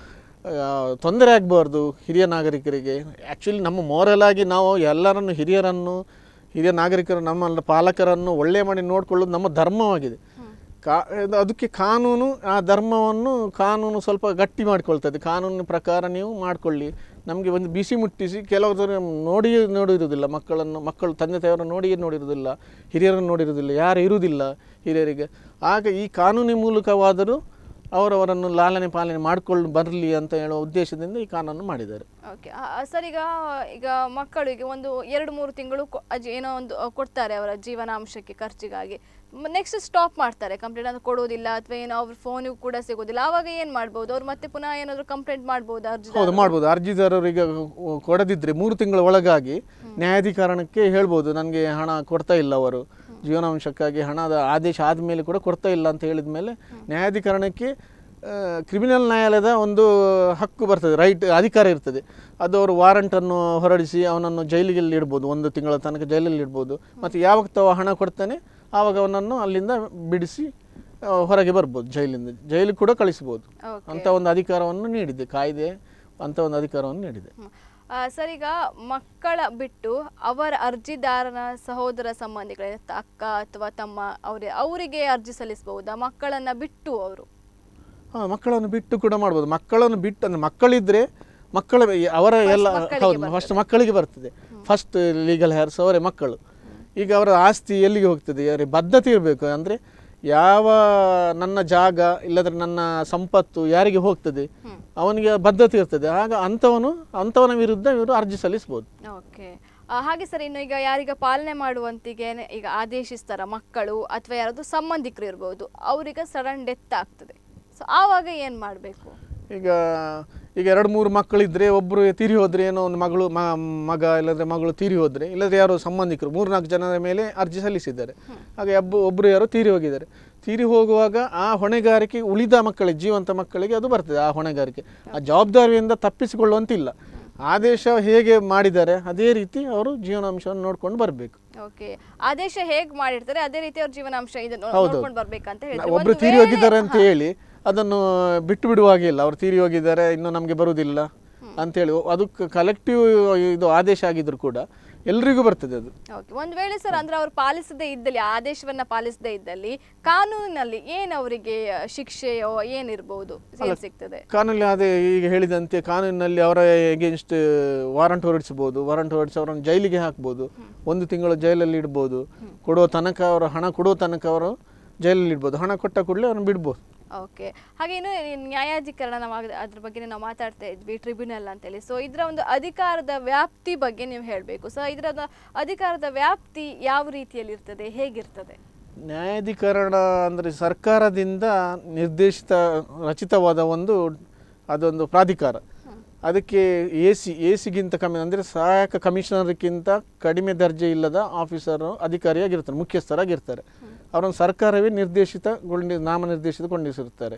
ತೊಂದರೆ ಆಗಬಾರ್ದು ಹಿರಿಯ ನಾಗರಿಕರಿಗೆ. ಆ್ಯಕ್ಚುಲಿ ನಮ್ಮ ಮೋರಲ್ ಆಗಿ ನಾವು ಎಲ್ಲರನ್ನು ಹಿರಿಯರನ್ನು ಹಿರಿಯ ನಾಗರಿಕರು ನಮ್ಮ ಪಾಲಕರನ್ನು ಒಳ್ಳೆ ಮಾಡಿ ನೋಡಿಕೊಳ್ಳೋದು ನಮ್ಮ ಧರ್ಮವಾಗಿದೆ. ಕಾ ಅದಕ್ಕೆ ಕಾನೂನು ಆ ಧರ್ಮವನ್ನು ಕಾನೂನು ಸ್ವಲ್ಪ ಗಟ್ಟಿ ಮಾಡಿಕೊಳ್ತದೆ. ಕಾನೂನಿನ ಪ್ರಕಾರ ನೀವು ಮಾಡಿಕೊಳ್ಳಿ. ನಮಗೆ ಒಂದು ಬಿಸಿ ಮುಟ್ಟಿಸಿ ಕೆಲವರು ನೋಡಿ ನೋಡಿರುವುದಿಲ್ಲ ಮಕ್ಕಳನ್ನು, ಮಕ್ಕಳು ತಂದೆ ತಾಯಿಯವರು ನೋಡಿಯೇ ನೋಡಿರುವುದಿಲ್ಲ, ಹಿರಿಯರನ್ನು ನೋಡಿರುವುದಿಲ್ಲ, ಯಾರು ಇರುವುದಿಲ್ಲ ಹಿರಿಯರಿಗೆ. ಆಗ ಈ ಕಾನೂನಿನ ಮೂಲಕವಾದರೂ ಅವರವರನ್ನು ಲಾಲನೆ ಪಾಲನೆ ಮಾಡಿಕೊಂಡು ಬರಲಿ ಅಂತ ಹೇಳುವ ಉದ್ದೇಶದಿಂದ ಈ ಕಾನೂನು ಮಾಡಿದ್ದಾರೆ. ಓಕೆ ಸರ್, ಈಗ ಈಗ ಮಕ್ಕಳಿಗೆ ಒಂದು ಎರಡು ಮೂರು ತಿಂಗಳು ಏನೋ ಒಂದು ಕೊಡ್ತಾರೆ ಅವರ ಜೀವನಾಂಶಕ್ಕೆ ಖರ್ಚಿಗಾಗಿ, ನೆಕ್ಸ್ಟ್ ಸ್ಟಾಪ್ ಮಾಡ್ತಾರೆ, ಕಂಪ್ಲೇಂಟ್ ಅಂತ ಕೊಡೋದಿಲ್ಲ ಅಥವಾ ಏನೋ ಅವ್ರ ಫೋನಿಗೂ ಕೂಡ ಸಿಗೋದಿಲ್ಲ. ಆವಾಗ ಏನು ಮಾಡ್ಬೋದು? ಅವ್ರು ಮತ್ತೆ ಪುನಃ ಏನಾದರೂ ಕಂಪ್ಲೇಂಟ್ ಮಾಡ್ಬೋದು? ಅರ್ಜಿ ಹೌದು ಮಾಡ್ಬೋದು. ಅರ್ಜಿದಾರರಿಗೆ ಕೊಡದಿದ್ದರೆ ಮೂರು ತಿಂಗಳ ಒಳಗಾಗಿ ನ್ಯಾಯಾಧಿಕರಣಕ್ಕೆ ಹೇಳ್ಬೋದು, ನನಗೆ ಹಣ ಕೊಡ್ತಾ ಇಲ್ಲ, ಅವರು ಜೀವನಾಂಶಕ್ಕಾಗಿ ಹಣದ ಆದೇಶ ಆದಮೇಲೆ ಕೂಡ ಕೊಡ್ತಾ ಇಲ್ಲ ಅಂತ ಹೇಳಿದ ಮೇಲೆ ನ್ಯಾಯಾಧಿಕರಣಕ್ಕೆ ಕ್ರಿಮಿನಲ್ ನ್ಯಾಯಾಲಯದ ಒಂದು ಹಕ್ಕು ಬರ್ತದೆ, ರೈಟ್, ಅಧಿಕಾರ ಇರ್ತದೆ. ಅದು ಅವರು ವಾರಂಟನ್ನು ಹೊರಡಿಸಿ ಅವನನ್ನು ಜೈಲಿಗೆ ಇಡ್ಬೋದು, ಒಂದು ತಿಂಗಳ ತನಕ ಜೈಲಲ್ಲಿ ಇಡ್ಬೋದು. ಮತ್ತು ಯಾವಾಗ ತಾವು ಹಣ ಕೊಡ್ತಾನೆ ಆವಾಗ ಅವನನ್ನು ಅಲ್ಲಿಂದ ಬಿಡಿಸಿ ಹೊರಗೆ ಬರ್ಬೋದು, ಜೈಲಿಂದ ಜೈಲಿಗೆ ಕೂಡ ಕಳಿಸ್ಬೋದು ಅಂತ ಒಂದು ಅಧಿಕಾರವನ್ನು ನೀಡಿದೆ ಕಾಯ್ದೆ, ಅಂತ ಒಂದು ಅಧಿಕಾರವನ್ನು ನೀಡಿದೆ. ಸರ್, ಈಗ ಮಕ್ಕಳ ಬಿಟ್ಟು ಅವರ ಅರ್ಜಿದಾರನ ಸಹೋದರ ಸಂಬಂಧಿಗಳ ಅಕ್ಕ ಅಥವಾ ತಮ್ಮ ಅವ್ರ ಅವರಿಗೆ ಅರ್ಜಿ ಸಲ್ಲಿಸಬಹುದಾ? ಮಕ್ಕಳನ್ನ ಬಿಟ್ಟು ಅವರು ಹಾಂ ಮಕ್ಕಳನ್ನು ಬಿಟ್ಟು ಕೂಡ ಮಾಡ್ಬೋದು. ಮಕ್ಕಳನ್ನು ಬಿಟ್ಟು ಅಂದರೆ ಮಕ್ಕಳಿದ್ರೆ ಮಕ್ಕಳ ಅವರ ಎಲ್ಲ ಹೌದು ಫಸ್ಟ್ ಮಕ್ಕಳಿಗೆ ಬರ್ತದೆ, ಫಸ್ಟ್ ಲೀಗಲ್ ಹೇರ್ಸ್ ಅವರೇ ಮಕ್ಕಳು. ಈಗ ಅವರ ಆಸ್ತಿ ಎಲ್ಲಿಗೆ ಹೋಗ್ತದೆ, ಅವರಿಗೆ ಬದ್ಧತೆ ಇರಬೇಕು. ಅಂದರೆ ಯಾವ ನನ್ನ ಜಾಗ ಇಲ್ಲದ್ರೆ ನನ್ನ ಸಂಪತ್ತು ಯಾರಿಗೆ ಹೋಗ್ತದೆ ಅವನಿಗೆ ಬದ್ಧತೆ ಇರ್ತದೆ. ಆಗ ಅಂಥವನು ಅಂಥವನ ವಿರುದ್ಧ ಇವರು ಅರ್ಜಿ ಸಲ್ಲಿಸ್ಬೋದು. ಓಕೆ, ಹಾಗೆ ಸರ್, ಇನ್ನು ಈಗ ಯಾರೀಗ ಪಾಲನೆ ಮಾಡುವಂತಿಗೆ ಈಗ ಆದೇಶಿಸ್ತಾರ ಮಕ್ಕಳು ಅಥವಾ ಯಾರಾದರೂ ಸಂಬಂಧಿಕರು ಇರ್ಬೋದು, ಅವ್ರಿಗೆ ಸಡನ್ ಡೆತ್ ಆಗ್ತದೆ, ಸೊ ಆವಾಗ ಏನು ಮಾಡಬೇಕು? ಈಗ ಈಗ ಎರಡು ಮೂರು ಮಕ್ಕಳಿದ್ರೆ ಒಬ್ಬರು ತೀರಿ ಹೋದರೆ, ಏನೋ ಒಂದು ಮಗಳು ಮಗ ಇಲ್ಲದ್ರೆ ಮಗಳು ತೀರಿ ಹೋದರೆ, ಇಲ್ಲದ್ರೆ ಯಾರೋ ಸಂಬಂಧಿಕರು ಮೂರು ನಾಲ್ಕು ಜನರ ಮೇಲೆ ಅರ್ಜಿ ಸಲ್ಲಿಸಿದ್ದಾರೆ. ಹಾಗೆ ಒಬ್ಬ ಒಬ್ಬರು ಯಾರೋ ತೀರಿ ಹೋಗಿದ್ದಾರೆ. ತೀರಿ ಹೋಗುವಾಗ ಆ ಹೊಣೆಗಾರಿಕೆ ಉಳಿದ ಮಕ್ಕಳಿಗೆ, ಜೀವಂತ ಮಕ್ಕಳಿಗೆ ಅದು ಬರ್ತದೆ. ಆ ಹೊಣೆಗಾರಿಕೆ ಆ ಜವಾಬ್ದಾರಿಯಿಂದ ತಪ್ಪಿಸಿಕೊಳ್ಳುವಂತಿಲ್ಲ. ಆದೇಶ ಹೇಗೆ ಮಾಡಿದ್ದಾರೆ ಅದೇ ರೀತಿ ಅವರು ಜೀವನಾಂಶವನ್ನು ನೋಡ್ಕೊಂಡು ಬರಬೇಕು. ಓಕೆ, ಆದೇಶ ಹೇಗೆ ಮಾಡಿರ್ತಾರೆ ಅದೇ ರೀತಿ ಅವ್ರ ಜೀವನಾಂಶ ಇದನ್ನು ನೋಡ್ಕೊಂಡು ಬರಬೇಕಂತ ಹೇಳ್ತಾರೆ. ಒಬ್ರು ತೀರಿ ಹೋಗಿದ್ದಾರೆ ಅಂತ ಹೇಳಿ ಅದನ್ನು ಬಿಟ್ಟು ಬಿಡುವಾಗೆ ಇಲ್ಲ. ಅವ್ರು ತೀರಿ ಹೋಗಿದ್ದಾರೆ ಇನ್ನು ನಮಗೆ ಬರುವುದಿಲ್ಲ ಅಂತೇಳಿ ಅದು ಕಲೆಕ್ಟಿವ್ ಇದು ಆದೇಶ ಆಗಿದ್ರು ಕೂಡ ಎಲ್ರಿಗೂ ಬರ್ತದೆ ಅದು. ಓಕೆ, ಒಂದು ವೇಳೆ ಸರ್ ಅಂದ್ರೆ ಅವ್ರು ಪಾಲಿಸದೇ ಇದ್ದಲ್ಲಿ, ಆದೇಶವನ್ನ ಪಾಲಿಸದೇ ಇದ್ದಲ್ಲಿ ಕಾನೂನಿನಲ್ಲಿ ಏನು ಅವರಿಗೆ ಶಿಕ್ಷೆಯೋ ಏನಿರ್ಬೋದು, ಸಿಗ್ತದೆ? ಕಾನೂನಲ್ಲಿ ಅದೇ ಈಗ ಹೇಳಿದಂತೆ ಕಾನೂನಿನಲ್ಲಿ ಅವರ ಎಗೇನ್ಸ್ಟ್ ವಾರಂಟ್ ಹೊರಡಿಸಬಹುದು. ವಾರಂಟ್ ಹೊರಡಿಸಿ ಅವರನ್ನು ಜೈಲಿಗೆ ಹಾಕ್ಬೋದು, ಒಂದು ತಿಂಗಳು ಜೈಲಲ್ಲಿ ಇಡ್ಬೋದು. ಕೊಡುವ ತನಕ ಅವರು ಹಣ ಕೊಡುವ ತನಕ ಅವರು ಜೈಲಲ್ಲಿ ಇಡ್ಬೋದು. ಹಣ ಕೊಟ್ಟ ಕೂಡಲೇ ಅವ್ರನ್ನ ಬಿಡ್ಬೋದು. ಓಕೆ, ಹಾಗೆ ಇನ್ನು ನ್ಯಾಯಾಧಿಕರಣ ನಾವು ಅದ್ರ ಬಗ್ಗೆ ನಾವು ಮಾತಾಡ್ತಾ ಇದ್ವಿ, ಟ್ರಿಬ್ಯುನಲ್ ಅಂತೇಳಿ. ಸೊ ಇದರ ಒಂದು ಅಧಿಕಾರದ ವ್ಯಾಪ್ತಿ ಬಗ್ಗೆ ನೀವು ಹೇಳಬೇಕು. ಸೊ ಇದರ ಅಧಿಕಾರದ ವ್ಯಾಪ್ತಿ ಯಾವ ರೀತಿಯಲ್ಲಿ ಇರ್ತದೆ, ಹೇಗಿರ್ತದೆ? ನ್ಯಾಯಾಧಿಕರಣ ಅಂದರೆ ಸರ್ಕಾರದಿಂದ ನಿರ್ದೇಶಿತ ರಚಿತವಾದ ಒಂದು ಅದೊಂದು ಪ್ರಾಧಿಕಾರ. ಅದಕ್ಕೆ ಎ ಸಿ ಎ ಸಿಗಿಂತ ಕಮ್ಮಿ ಅಂದರೆ ಸಹಾಯಕ ಕಮಿಷನರ್ಗಿಂತ ಕಡಿಮೆ ದರ್ಜೆ ಇಲ್ಲದ ಆಫೀಸರು ಅಧಿಕಾರಿಯಾಗಿರ್ತಾರೆ, ಮುಖ್ಯಸ್ಥರಾಗಿರ್ತಾರೆ. ಅವರನ್ನು ಸರ್ಕಾರವೇ ನಿರ್ದೇಶಿತಗೊಂಡಿ ನಾಮನಿರ್ದೇಶಿತಗೊಂಡಿಸಿರುತ್ತಾರೆ.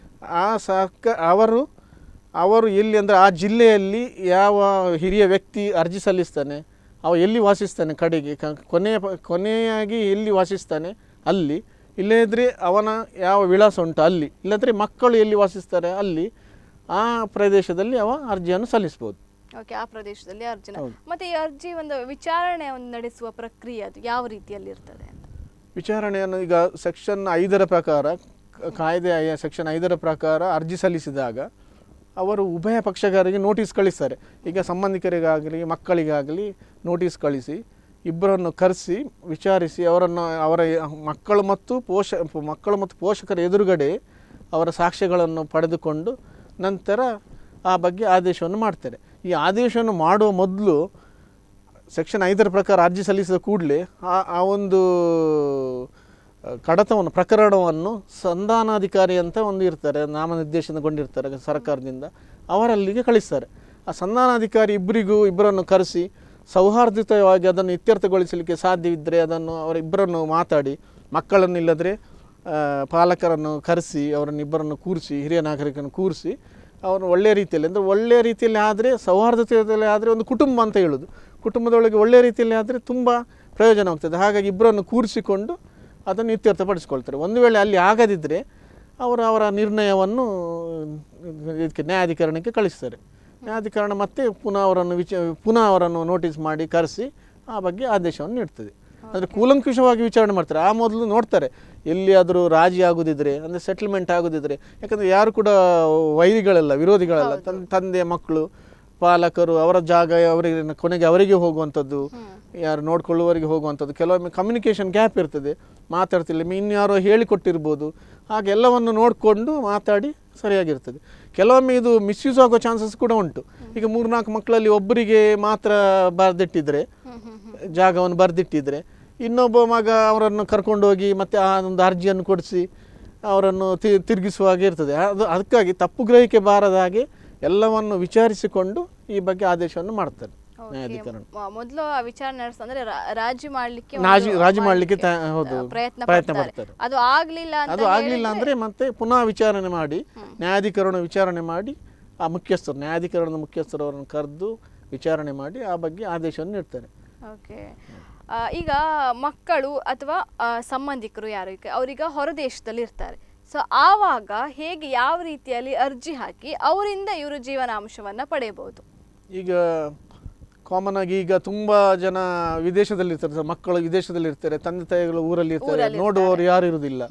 ಆ ಸರ್ಕ ಅವರು ಅವರು ಎಲ್ಲಿ ಅಂದರೆ ಆ ಜಿಲ್ಲೆಯಲ್ಲಿ ಯಾವ ಹಿರಿಯ ವ್ಯಕ್ತಿ ಅರ್ಜಿ ಸಲ್ಲಿಸ್ತಾನೆ, ಅವ ಎಲ್ಲಿ ವಾಸಿಸ್ತಾನೆ, ಕಡೆಗೆ ಕೊನೆಯ ಕೊನೆಯಾಗಿ ಎಲ್ಲಿ ವಾಸಿಸ್ತಾನೆ ಅಲ್ಲಿ, ಇಲ್ಲದಿದ್ದರೆ ಅವನ ಯಾವ ವಿಳಾಸ ಉಂಟು ಅಲ್ಲಿ, ಇಲ್ಲಂದರೆ ಮಕ್ಕಳು ಎಲ್ಲಿ ವಾಸಿಸ್ತಾರೆ ಅಲ್ಲಿ, ಆ ಪ್ರದೇಶದಲ್ಲಿ ಅವ ಅರ್ಜಿಯನ್ನು ಸಲ್ಲಿಸ್ಬೋದು. ಓಕೆ, ಆ ಪ್ರದೇಶದಲ್ಲಿ ಅರ್ಜಿನ ಮತ್ತು ಈ ಅರ್ಜಿ ಒಂದು ವಿಚಾರಣೆ ಒಂದು ನಡೆಸುವ ಪ್ರಕ್ರಿಯೆ ಅದು ಯಾವ ರೀತಿಯಲ್ಲಿ ಇರ್ತದೆ? ವಿಚಾರಣೆಯನ್ನು ಈಗ ಸೆಕ್ಷನ್ ಐದರ ಪ್ರಕಾರ, ಕಾಯ್ದೆಯ ಸೆಕ್ಷನ್ ಐದರ ಪ್ರಕಾರ ಅರ್ಜಿ ಸಲ್ಲಿಸಿದಾಗ ಅವರು ಉಭಯ ಪಕ್ಷಗಾರರಿಗೆ ನೋಟಿಸ್ ಕಳಿಸ್ತಾರೆ. ಈಗ ಸಂಬಂಧಿಕರಿಗಾಗಲಿ ಮಕ್ಕಳಿಗಾಗಲಿ ನೋಟಿಸ್ ಕಳಿಸಿ ಇಬ್ಬರನ್ನು ಕರೆಸಿ ವಿಚಾರಿಸಿ ಅವರನ್ನು ಅವರ ಮಕ್ಕಳು ಮತ್ತು ಪೋಷ ಮಕ್ಕಳು ಮತ್ತು ಪೋಷಕರ ಎದುರುಗಡೆ ಅವರ ಸಾಕ್ಷ್ಯಗಳನ್ನು ಪಡೆದುಕೊಂಡು ನಂತರ ಆ ಬಗ್ಗೆ ಆದೇಶವನ್ನು ಮಾಡ್ತಾರೆ. ಈ ಆದೇಶವನ್ನು ಮಾಡುವ ಮೊದಲು ಸೆಕ್ಷನ್ ಐದರ ಪ್ರಕಾರ ಅರ್ಜಿ ಸಲ್ಲಿಸಿದ ಕೂಡಲೇ ಆ ಆ ಒಂದು ಕಡತವನ್ನು ಪ್ರಕರಣವನ್ನು ಸಂಧಾನಾಧಿಕಾರಿ ಅಂತ ಒಂದು ಇರ್ತಾರೆ, ನಾಮನಿರ್ದೇಶನಗೊಂಡಿರ್ತಾರೆ ಸರ್ಕಾರದಿಂದ, ಅವರಲ್ಲಿಗೆ ಕಳಿಸ್ತಾರೆ. ಆ ಸಂಧಾನಾಧಿಕಾರಿ ಇಬ್ಬರಿಗೂ ಇಬ್ಬರನ್ನು ಕರೆಸಿ ಸೌಹಾರ್ದಯುತವಾಗಿ ಅದನ್ನು ಇತ್ಯರ್ಥಗೊಳಿಸಲಿಕ್ಕೆ ಸಾಧ್ಯವಿದ್ದರೆ ಅದನ್ನು ಅವರಿಬ್ಬರನ್ನು ಮಾತಾಡಿ, ಮಕ್ಕಳನ್ನು ಇಲ್ಲದ್ರೆ ಪಾಲಕರನ್ನು ಕರೆಸಿ ಅವರನ್ನಿಬ್ಬರನ್ನು ಕೂರಿಸಿ, ಹಿರಿಯ ನಾಗರಿಕರನ್ನು ಕೂರಿಸಿ ಅವನು ಒಳ್ಳೆಯ ರೀತಿಯಲ್ಲಿ ಅಂದರೆ ಒಳ್ಳೆಯ ರೀತಿಯಲ್ಲಿ ಆದರೆ ಸೌಹಾರ್ದತೆಯಲ್ಲಿ ಆದರೆ ಒಂದು ಕುಟುಂಬ ಅಂತ ಹೇಳೋದು, ಕುಟುಂಬದೊಳಗೆ ಒಳ್ಳೆಯ ರೀತಿಯಲ್ಲಿ ಆದರೆ ತುಂಬ ಪ್ರಯೋಜನವಾಗ್ತದೆ. ಹಾಗಾಗಿ ಇಬ್ಬರನ್ನು ಕೂರಿಸಿಕೊಂಡು ಅದನ್ನು ಇತ್ಯರ್ಥಪಡಿಸ್ಕೊಳ್ತಾರೆ. ಒಂದು ವೇಳೆ ಅಲ್ಲಿ ಆಗದಿದ್ದರೆ ಅವರು ಅವರ ನಿರ್ಣಯವನ್ನು ಇದಕ್ಕೆ ನ್ಯಾಯಾಧಿಕರಣಕ್ಕೆ ಕಳಿಸ್ತಾರೆ. ನ್ಯಾಯಾಧಿಕರಣ ಮತ್ತೆ ಪುನಃ ಅವರನ್ನು ವಿಚ ಪುನಃ ಅವರನ್ನು ನೋಟಿಸ್ ಮಾಡಿ ಕರೆಸಿ ಆ ಬಗ್ಗೆ ಆದೇಶವನ್ನು ನೀಡ್ತದೆ. ಅಂದರೆ ಕೂಲಂಕುಷವಾಗಿ ವಿಚಾರಣೆ ಮಾಡ್ತಾರೆ. ಆ ಮೊದಲು ನೋಡ್ತಾರೆ ಎಲ್ಲಿಯಾದರೂ ರಾಜಿ ಆಗೋದಿದ್ರೆ, ಅಂದರೆ ಸೆಟಲ್ಮೆಂಟ್ ಆಗೋದಿದ್ರೆ, ಯಾಕಂದರೆ ಯಾರು ಕೂಡ ವೈರಿಗಳಲ್ಲ, ವಿರೋಧಿಗಳಲ್ಲ. ತನ್ ತಂದೆ ಮಕ್ಕಳು ಪಾಲಕರು ಅವರ ಜಾಗ ಅವರಿಗೆ ಕೊನೆಗೆ ಅವರಿಗೆ ಹೋಗುವಂಥದ್ದು, ಯಾರು ನೋಡ್ಕೊಳ್ಳುವವರಿಗೆ ಹೋಗುವಂಥದ್ದು. ಕೆಲವೊಮ್ಮೆ ಕಮ್ಯುನಿಕೇಷನ್ ಗ್ಯಾಪ್ ಇರ್ತದೆ, ಮಾತಾಡ್ತಿಲ್ಲ, ಇನ್ಯಾರೋ ಹೇಳಿಕೊಟ್ಟಿರ್ಬೋದು. ಹಾಗೆಲ್ಲವನ್ನು ನೋಡಿಕೊಂಡು ಮಾತಾಡಿ ಸರಿಯಾಗಿರ್ತದೆ. ಕೆಲವೊಮ್ಮೆ ಇದು ಮಿಸ್ಯೂಸ್ ಆಗೋ ಚಾನ್ಸಸ್ ಕೂಡ ಉಂಟು. ಈಗ ಮೂರ್ನಾಲ್ಕು ಮಕ್ಕಳಲ್ಲಿ ಒಬ್ಬರಿಗೆ ಮಾತ್ರ ಬರೆದಿಟ್ಟಿದ್ರೆ, ಜಾಗವನ್ನು ಬರೆದಿಟ್ಟಿದ್ರೆ, ಇನ್ನೊಬ್ಬ ಮಗ ಅವರನ್ನು ಕರ್ಕೊಂಡೋಗಿ ಮತ್ತೆ ಆ ಒಂದು ಅರ್ಜಿಯನ್ನು ಕೊಡಿಸಿ ಅವರನ್ನು ತಿ ತಿರುಗಿಸುವಾಗೆ ಇರ್ತದೆ. ಅದು ಅದಕ್ಕಾಗಿ ತಪ್ಪು ಗ್ರಹಿಕೆ ಬಾರದ ಹಾಗೆ ಎಲ್ಲವನ್ನು ವಿಚಾರಿಸಿಕೊಂಡು ಈ ಬಗ್ಗೆ ಆದೇಶವನ್ನು ಮಾಡ್ತಾರೆ ನ್ಯಾಯಾಧಿಕರಣ. ಮೊದಲು ವಿಚಾರಣೆ ನಡೆಸ್ತಂದ್ರೆ ರಾಜಿ ಮಾಡ್ಲಿಕ್ಕೆ ರಾಜಿ ಮಾಡ್ಲಿಕ್ಕೆ ಹೌದು ಪ್ರಯತ್ನ ಪ್ರಯತ್ನ ಪಡ್ತಾರೆ. ಅದು ಆಗ್ಲಿಲ್ಲ ಅದು ಆಗ್ಲಿಲ್ಲ ಅಂದ್ರೆ ಮತ್ತೆ ಪುನಃ ವಿಚಾರಣೆ ಮಾಡಿ ನ್ಯಾಯಾಧಿಕರಣ ವಿಚಾರಣೆ ಮಾಡಿ ಆ ಮುಖ್ಯಸ್ಥರು ನ್ಯಾಯಾಧಿಕರಣದ ಮುಖ್ಯಸ್ಥರು ಅವರನ್ನು ಕರೆದು ವಿಚಾರಣೆ ಮಾಡಿ ಆ ಬಗ್ಗೆ ಆದೇಶವನ್ನು ನೀಡ್ತಾರೆ. ಓಕೆ, ಈಗ ಮಕ್ಕಳು ಅಥವಾ ಸಂಬಂಧಿಕರು ಯಾರು ಅವರೀಗ ಹೊರ ದೇಶದಲ್ಲಿ ಇರ್ತಾರೆ. ಸೊ ಆವಾಗ ಹೇಗೆ ಯಾವ ರೀತಿಯಲ್ಲಿ ಅರ್ಜಿ ಹಾಕಿ ಅವರಿಂದ ಇವರು ಜೀವನಾಂಶವನ್ನ ಪಡೆಯಬಹುದು? ಈಗ ಕಾಮನ್ ಆಗಿ ಈಗ ತುಂಬಾ ಜನ ವಿದೇಶದಲ್ಲಿ ಇರ್ತಾರೆ, ಮಕ್ಕಳು ವಿದೇಶದಲ್ಲಿ ಇರ್ತಾರೆ, ತಂದೆ ತಾಯಿಗಳು ಊರಲ್ಲಿ ಇರ್ತಾರೆ, ನೋಡುವವರು ಯಾರು ಇರುವುದಿಲ್ಲ.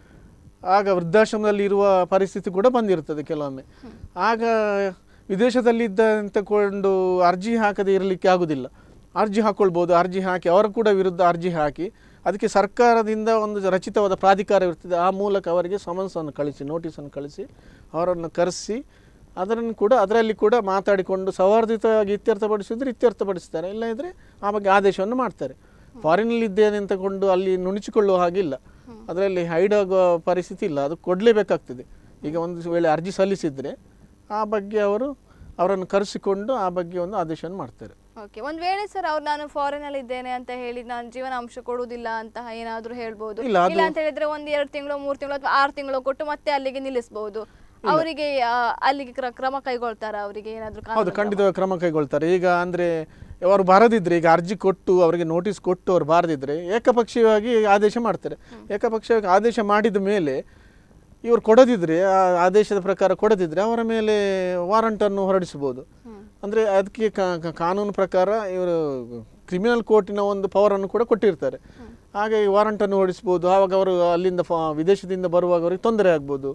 ಆಗ ವೃದ್ಧಾಶ್ರಮದಲ್ಲಿ ಇರುವ ಪರಿಸ್ಥಿತಿ ಕೂಡ ಬಂದಿರ್ತದೆ ಕೆಲವೊಮ್ಮೆ. ಆಗ ವಿದೇಶದಲ್ಲಿದ್ದ ಅಂತಕೊಂಡು ಅರ್ಜಿ ಹಾಕದೆ ಇರಲಿಕ್ಕೆ ಆಗುದಿಲ್ಲ. ಅರ್ಜಿ ಹಾಕೊಳ್ಬೋದು. ಅರ್ಜಿ ಹಾಕಿ ಅವರ ಕೂಡ ವಿರುದ್ಧ ಅರ್ಜಿ ಹಾಕಿ ಅದಕ್ಕೆ ಸರ್ಕಾರದಿಂದ ಒಂದು ರಚಿತವಾದ ಪ್ರಾಧಿಕಾರ ಇರ್ತದೆ, ಆ ಮೂಲಕ ಅವರಿಗೆ ಸಮನ್ಸನ್ನು ಕಳಿಸಿ ನೋಟಿಸನ್ನು ಕಳಿಸಿ ಅವರನ್ನು ಕರೆಸಿ ಅದನ್ನು ಕೂಡ ಅದರಲ್ಲಿ ಕೂಡ ಮಾತಾಡಿಕೊಂಡು ಸೌಹಾರ್ದಯುತವಾಗಿ ಇತ್ಯರ್ಥಪಡಿಸಿದ್ರೆ ಇತ್ಯರ್ಥಪಡಿಸ್ತಾರೆ, ಇಲ್ಲ ಇದ್ದರೆ ಆ ಬಗ್ಗೆ ಆದೇಶವನ್ನು ಮಾಡ್ತಾರೆ. ಫಾರಿನಲ್ಲಿ ಇದ್ದೇನೆ ಅಂತಕೊಂಡು ಅಲ್ಲಿ ನುಣಿಸಿಕೊಳ್ಳುವ ಹಾಗಿಲ್ಲ, ಅದರಲ್ಲಿ ಹೈಡ್ ಆಗುವ ಪರಿಸ್ಥಿತಿ ಇಲ್ಲ, ಅದು ಕೊಡಲೇಬೇಕಾಗ್ತದೆ. ಈಗ ಒಂದು ವೇಳೆ ಅರ್ಜಿ ಸಲ್ಲಿಸಿದರೆ ಆ ಬಗ್ಗೆ ಅವರು ಅವರನ್ನು ಕರೆಸಿಕೊಂಡು ಆ ಬಗ್ಗೆ ಒಂದು ಆದೇಶವನ್ನು ಮಾಡ್ತಾರೆ. ಓಕೆ, ಒಂದು ವೇಳೆ ಸರ್ ಅವ್ರು ನಾನು ಫಾರಿನಲ್ಲಿ ಇದ್ದೇನೆ ಅಂತ ಹೇಳಿ ನಾನು ಜೀವನಾಂಶ ಕೊಡುವುದಿಲ್ಲ ಅಂತ ಏನಾದರೂ ಹೇಳ್ಬೋದು, ಇಲ್ಲ ಅಂತ ಹೇಳಿದ್ರೆ ಒಂದು ಎರಡು ತಿಂಗಳು ಮೂರು ತಿಂಗಳು ಅಥವಾ ಆರು ತಿಂಗಳು ಕೊಟ್ಟು ಮತ್ತೆ ಅಲ್ಲಿಗೆ ನಿಲ್ಲಿಸಬಹುದು. ಅವರಿಗೆ ಅಲ್ಲಿಗೆ ಕ್ರಮ ಕೈಗೊಳ್ತಾರ? ಅವರಿಗೆ ಏನಾದರೂ? ಹೌದು, ಖಂಡಿತವಾಗಿ ಕ್ರಮ ಕೈಗೊಳ್ತಾರೆ. ಈಗ ಅಂದರೆ ಅವರು ಬಾರದಿದ್ರೆ, ಈಗ ಅರ್ಜಿ ಕೊಟ್ಟು ಅವರಿಗೆ ನೋಟಿಸ್ ಕೊಟ್ಟು ಅವ್ರು ಬಾರದಿದ್ರೆ ಏಕಪಕ್ಷೀಯವಾಗಿ ಆದೇಶ ಮಾಡ್ತಾರೆ. ಏಕಪಕ್ಷೀಯವಾಗಿ ಆದೇಶ ಮಾಡಿದ ಮೇಲೆ ಇವರು ಕೊಡದಿದ್ರೆ, ಆ ಆದೇಶದ ಪ್ರಕಾರ ಕೊಡದಿದ್ರೆ ಅವರ ಮೇಲೆ ವಾರಂಟನ್ನು ಹೊರಡಿಸಬಹುದು. ಅಂದರೆ ಅದಕ್ಕೆ ಕಾನೂನು ಪ್ರಕಾರ ಇವರು ಕ್ರಿಮಿನಲ್ ಕೋರ್ಟಿನ ಒಂದು ಪವರನ್ನು ಕೂಡ ಕೊಟ್ಟಿರ್ತಾರೆ. ಹಾಗೆ ವಾರಂಟನ್ನು ಹೊರಡಿಸ್ಬೋದು. ಆವಾಗ ಅವರು ಅಲ್ಲಿಂದ ವಿದೇಶದಿಂದ ಬರುವಾಗ ಅವರಿಗೆ ತೊಂದರೆ ಆಗ್ಬೋದು.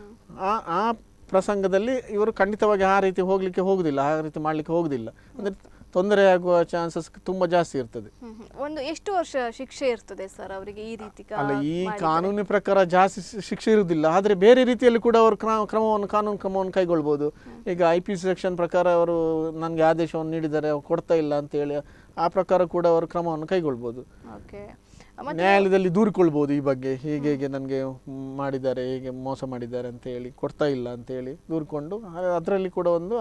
ಆ ಆ ಪ್ರಸಂಗದಲ್ಲಿ ಇವರು ಖಂಡಿತವಾಗಿ ಆ ರೀತಿ ಹೋಗಲಿಕ್ಕೆ ಹೋಗುದಿಲ್ಲ, ಆ ರೀತಿ ಮಾಡಲಿಕ್ಕೆ ಹೋಗುದಿಲ್ಲ. ಅಂದರೆ ತೊಂದರೆ ಆಗುವ ಚಾನ್ಸಸ್ ತುಂಬ ಜಾಸ್ತಿ ಇರ್ತದೆ. ಒಂದು ಎಷ್ಟು ವರ್ಷ ಶಿಕ್ಷೆ ಇರ್ತದೆ ಸರ್ ಅವರಿಗೆ ಈ ರೀತಿ? ಅಲ್ಲ, ಈ ಕಾನೂನಿನ ಪ್ರಕಾರ ಜಾಸ್ತಿ ಶಿಕ್ಷೆ ಇರುವುದಿಲ್ಲ, ಆದರೆ ಬೇರೆ ರೀತಿಯಲ್ಲಿ ಕೂಡ ಅವರು ಕ್ರಮವನ್ನು ಕಾನೂನು ಕ್ರಮವನ್ನು ಕೈಗೊಳ್ಬೋದು. ಈಗ ಐ ಪಿ ಸಿ ಸೆಕ್ಷನ್ ಪ್ರಕಾರ ಅವರು ನನಗೆ ಆದೇಶವನ್ನು ನೀಡಿದ್ದಾರೆ, ಅವ್ರು ಕೊಡ್ತಾ ಇಲ್ಲ ಅಂತ ಹೇಳಿ ಆ ಪ್ರಕಾರ ಕೂಡ ಅವರು ಕ್ರಮವನ್ನು ಕೈಗೊಳ್ಬೋದು. ನ್ಯಾಯಾಲಯದಲ್ಲಿ ದೂರಿಕೊಳ್ಬೋದು, ಈ ಬಗ್ಗೆ ಹೀಗೆ ಹೀಗೆ ನನಗೆ ಮಾಡಿದ್ದಾರೆ, ಹೀಗೆ ಮೋಸ ಮಾಡಿದ್ದಾರೆ ಅಂತ ಹೇಳಿ, ಕೊಡ್ತಾ ಇಲ್ಲ ಅಂತ ಹೇಳಿ ದೂರಿಕೊಂಡು ಅದರಲ್ಲಿ ಕೂಡ ಒಂದು